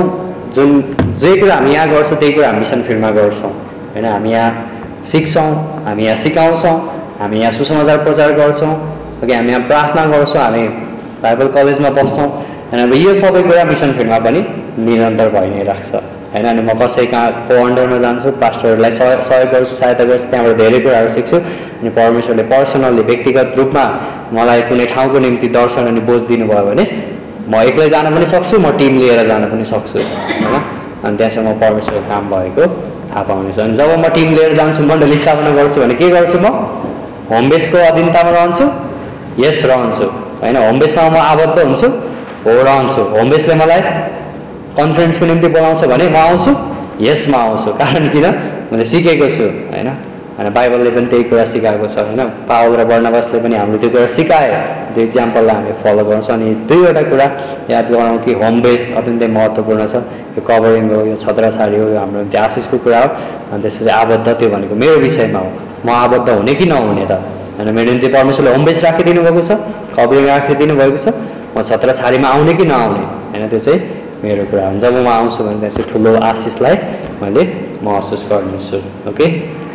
जे कुरा हामी यहाँ गर्छौँ त्यही कुरा हामी मिसन फिल्डमा गर्छौँ होइन। हामी यहाँ सिक्छौँ, हामी यहाँ सिकाउँछौँ, हामी यहाँ सुसमाचार प्रचार गर्छौँ, ओके, हामी यहाँ प्रार्थना गर्छौँ, हामी बाइबल कलेजमा बस्छौँ होइन। अब यो सबै कुरा मिसन फिल्डमा पनि निरन्तर भइ नै राख्छ होइन। अनि म कसै कहाँको अन्डरमा जान्छु, पास्टरहरूलाई सहयोग गर्छु, सहायता गर्छु, त्यहाँबाट धेरै कुराहरू सिक्छु। अनि परमेश्वरले पर्सनल्ली व्यक्तिगत रूपमा मलाई कुनै ठाउँको निम्ति दर्शन अनि बोझ दिनुभयो भने म एक्लै जान पनि सक्छु, म टिम लिएर जान पनि सक्छु होइन। अनि त्यहाँसम्म परमेश्वरको काम भएको थाहा पाउनेछु। अनि जब म टिम लिएर जान्छु, मण्डली स्थापना गर्छु भने के गर्छु, म होम बेसको अधीनतामा रहन्छु, यस रहन्छु होइन। होम बेससँग म आबद्ध हुन्छु, हो रहन्छु। होम बेसले मलाई कन्फरेन्सको निम्ति बोलाउँछ भने म आउँछु, यस म आउँछु। कारण किन, मैले सिकेको छु होइन। अनि बाइबलले पनि त्यही कुरा सिकाएको छ होइन। पावल र बर्नबासले पनि हामीले त्यो कुरा सिकाए, त्यो इक्जाम्पललाई हामी फलो गर्छौँ। अनि 2वटा कुरा याद गरौँ कि होम बेस अत्यन्तै महत्त्वपूर्ण छ। यो कभरिङ हो, यो छत्रछाडी हो, यो हाम्रो निम्ति आशिषको कुरा हो। अनि त्यसपछि आबद्ध, त्यो भनेको मेरो विषयमा हो, म आबद्ध हुने कि नहुने त होइन। मेरो निम्ति परमेश्वरले होम बेस राखिदिनु भएको छ, कभरिङ राखिदिनु भएको छ, म छत्रछाडीमा आउने कि नआउने होइन, त्यो चाहिँ मेरो कुरा हो। जब म आउँछु भने त्यसै ठुलो आशिषलाई मैले महसुस गर्नेछु। ओके,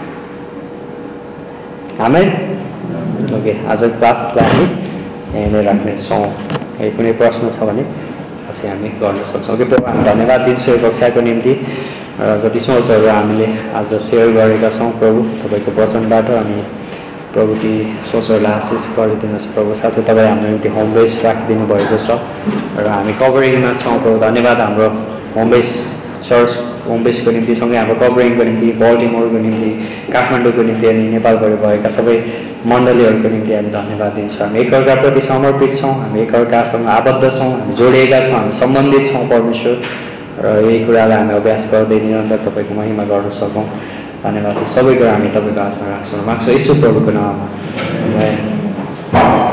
आमेन। ओके, आजको क्लासलाई हामी यहीँ नै राख्नेछौँ। यही कुनै प्रश्न छ भने पछि हामी गर्न सक्छौँ। ओके, प्रभु हामी धन्यवाद दिन्छौँ यो कक्षाको निम्ति। र जति सोचहरू हामीले आज सेयर गरेका छौँ प्रभु तपाईँको वचनबाट अनि प्रभु ती सोचहरूलाई आशिष गरिदिनुहोस् प्रभु। साथै तपाईँ हाम्रो निम्ति होम बेस राखिदिनु भएको छ र हामी कभरिङमा छौँ प्रभु। धन्यवाद हाम्रो होम बेस चर्च होम बेसको निम्ति, सँगै हाम्रो कभरिङको निम्ति, बल्टिमोरको निम्ति, काठमाडौँको निम्ति अनि नेपालबाट भएका सबै मण्डलीहरूको निम्ति हामी धन्यवाद दिन्छौँ। हामी एकअर्काप्रति समर्पित छौँ, हामी एकअर्कासँग आबद्ध छौँ, हामी जोडिएका छौँ, हामी सम्बन्धित छौँ परमेश्वर, र यही कुरालाई हामी अभ्यास गर्दै निरन्तर तपाईँको महिमा गर्न सकौँ। धन्यवाद छ। सबै कुरा हामी तपाईँको हातमा राख्छौँ, माग्छौँ यीशु प्रभुको नाममा।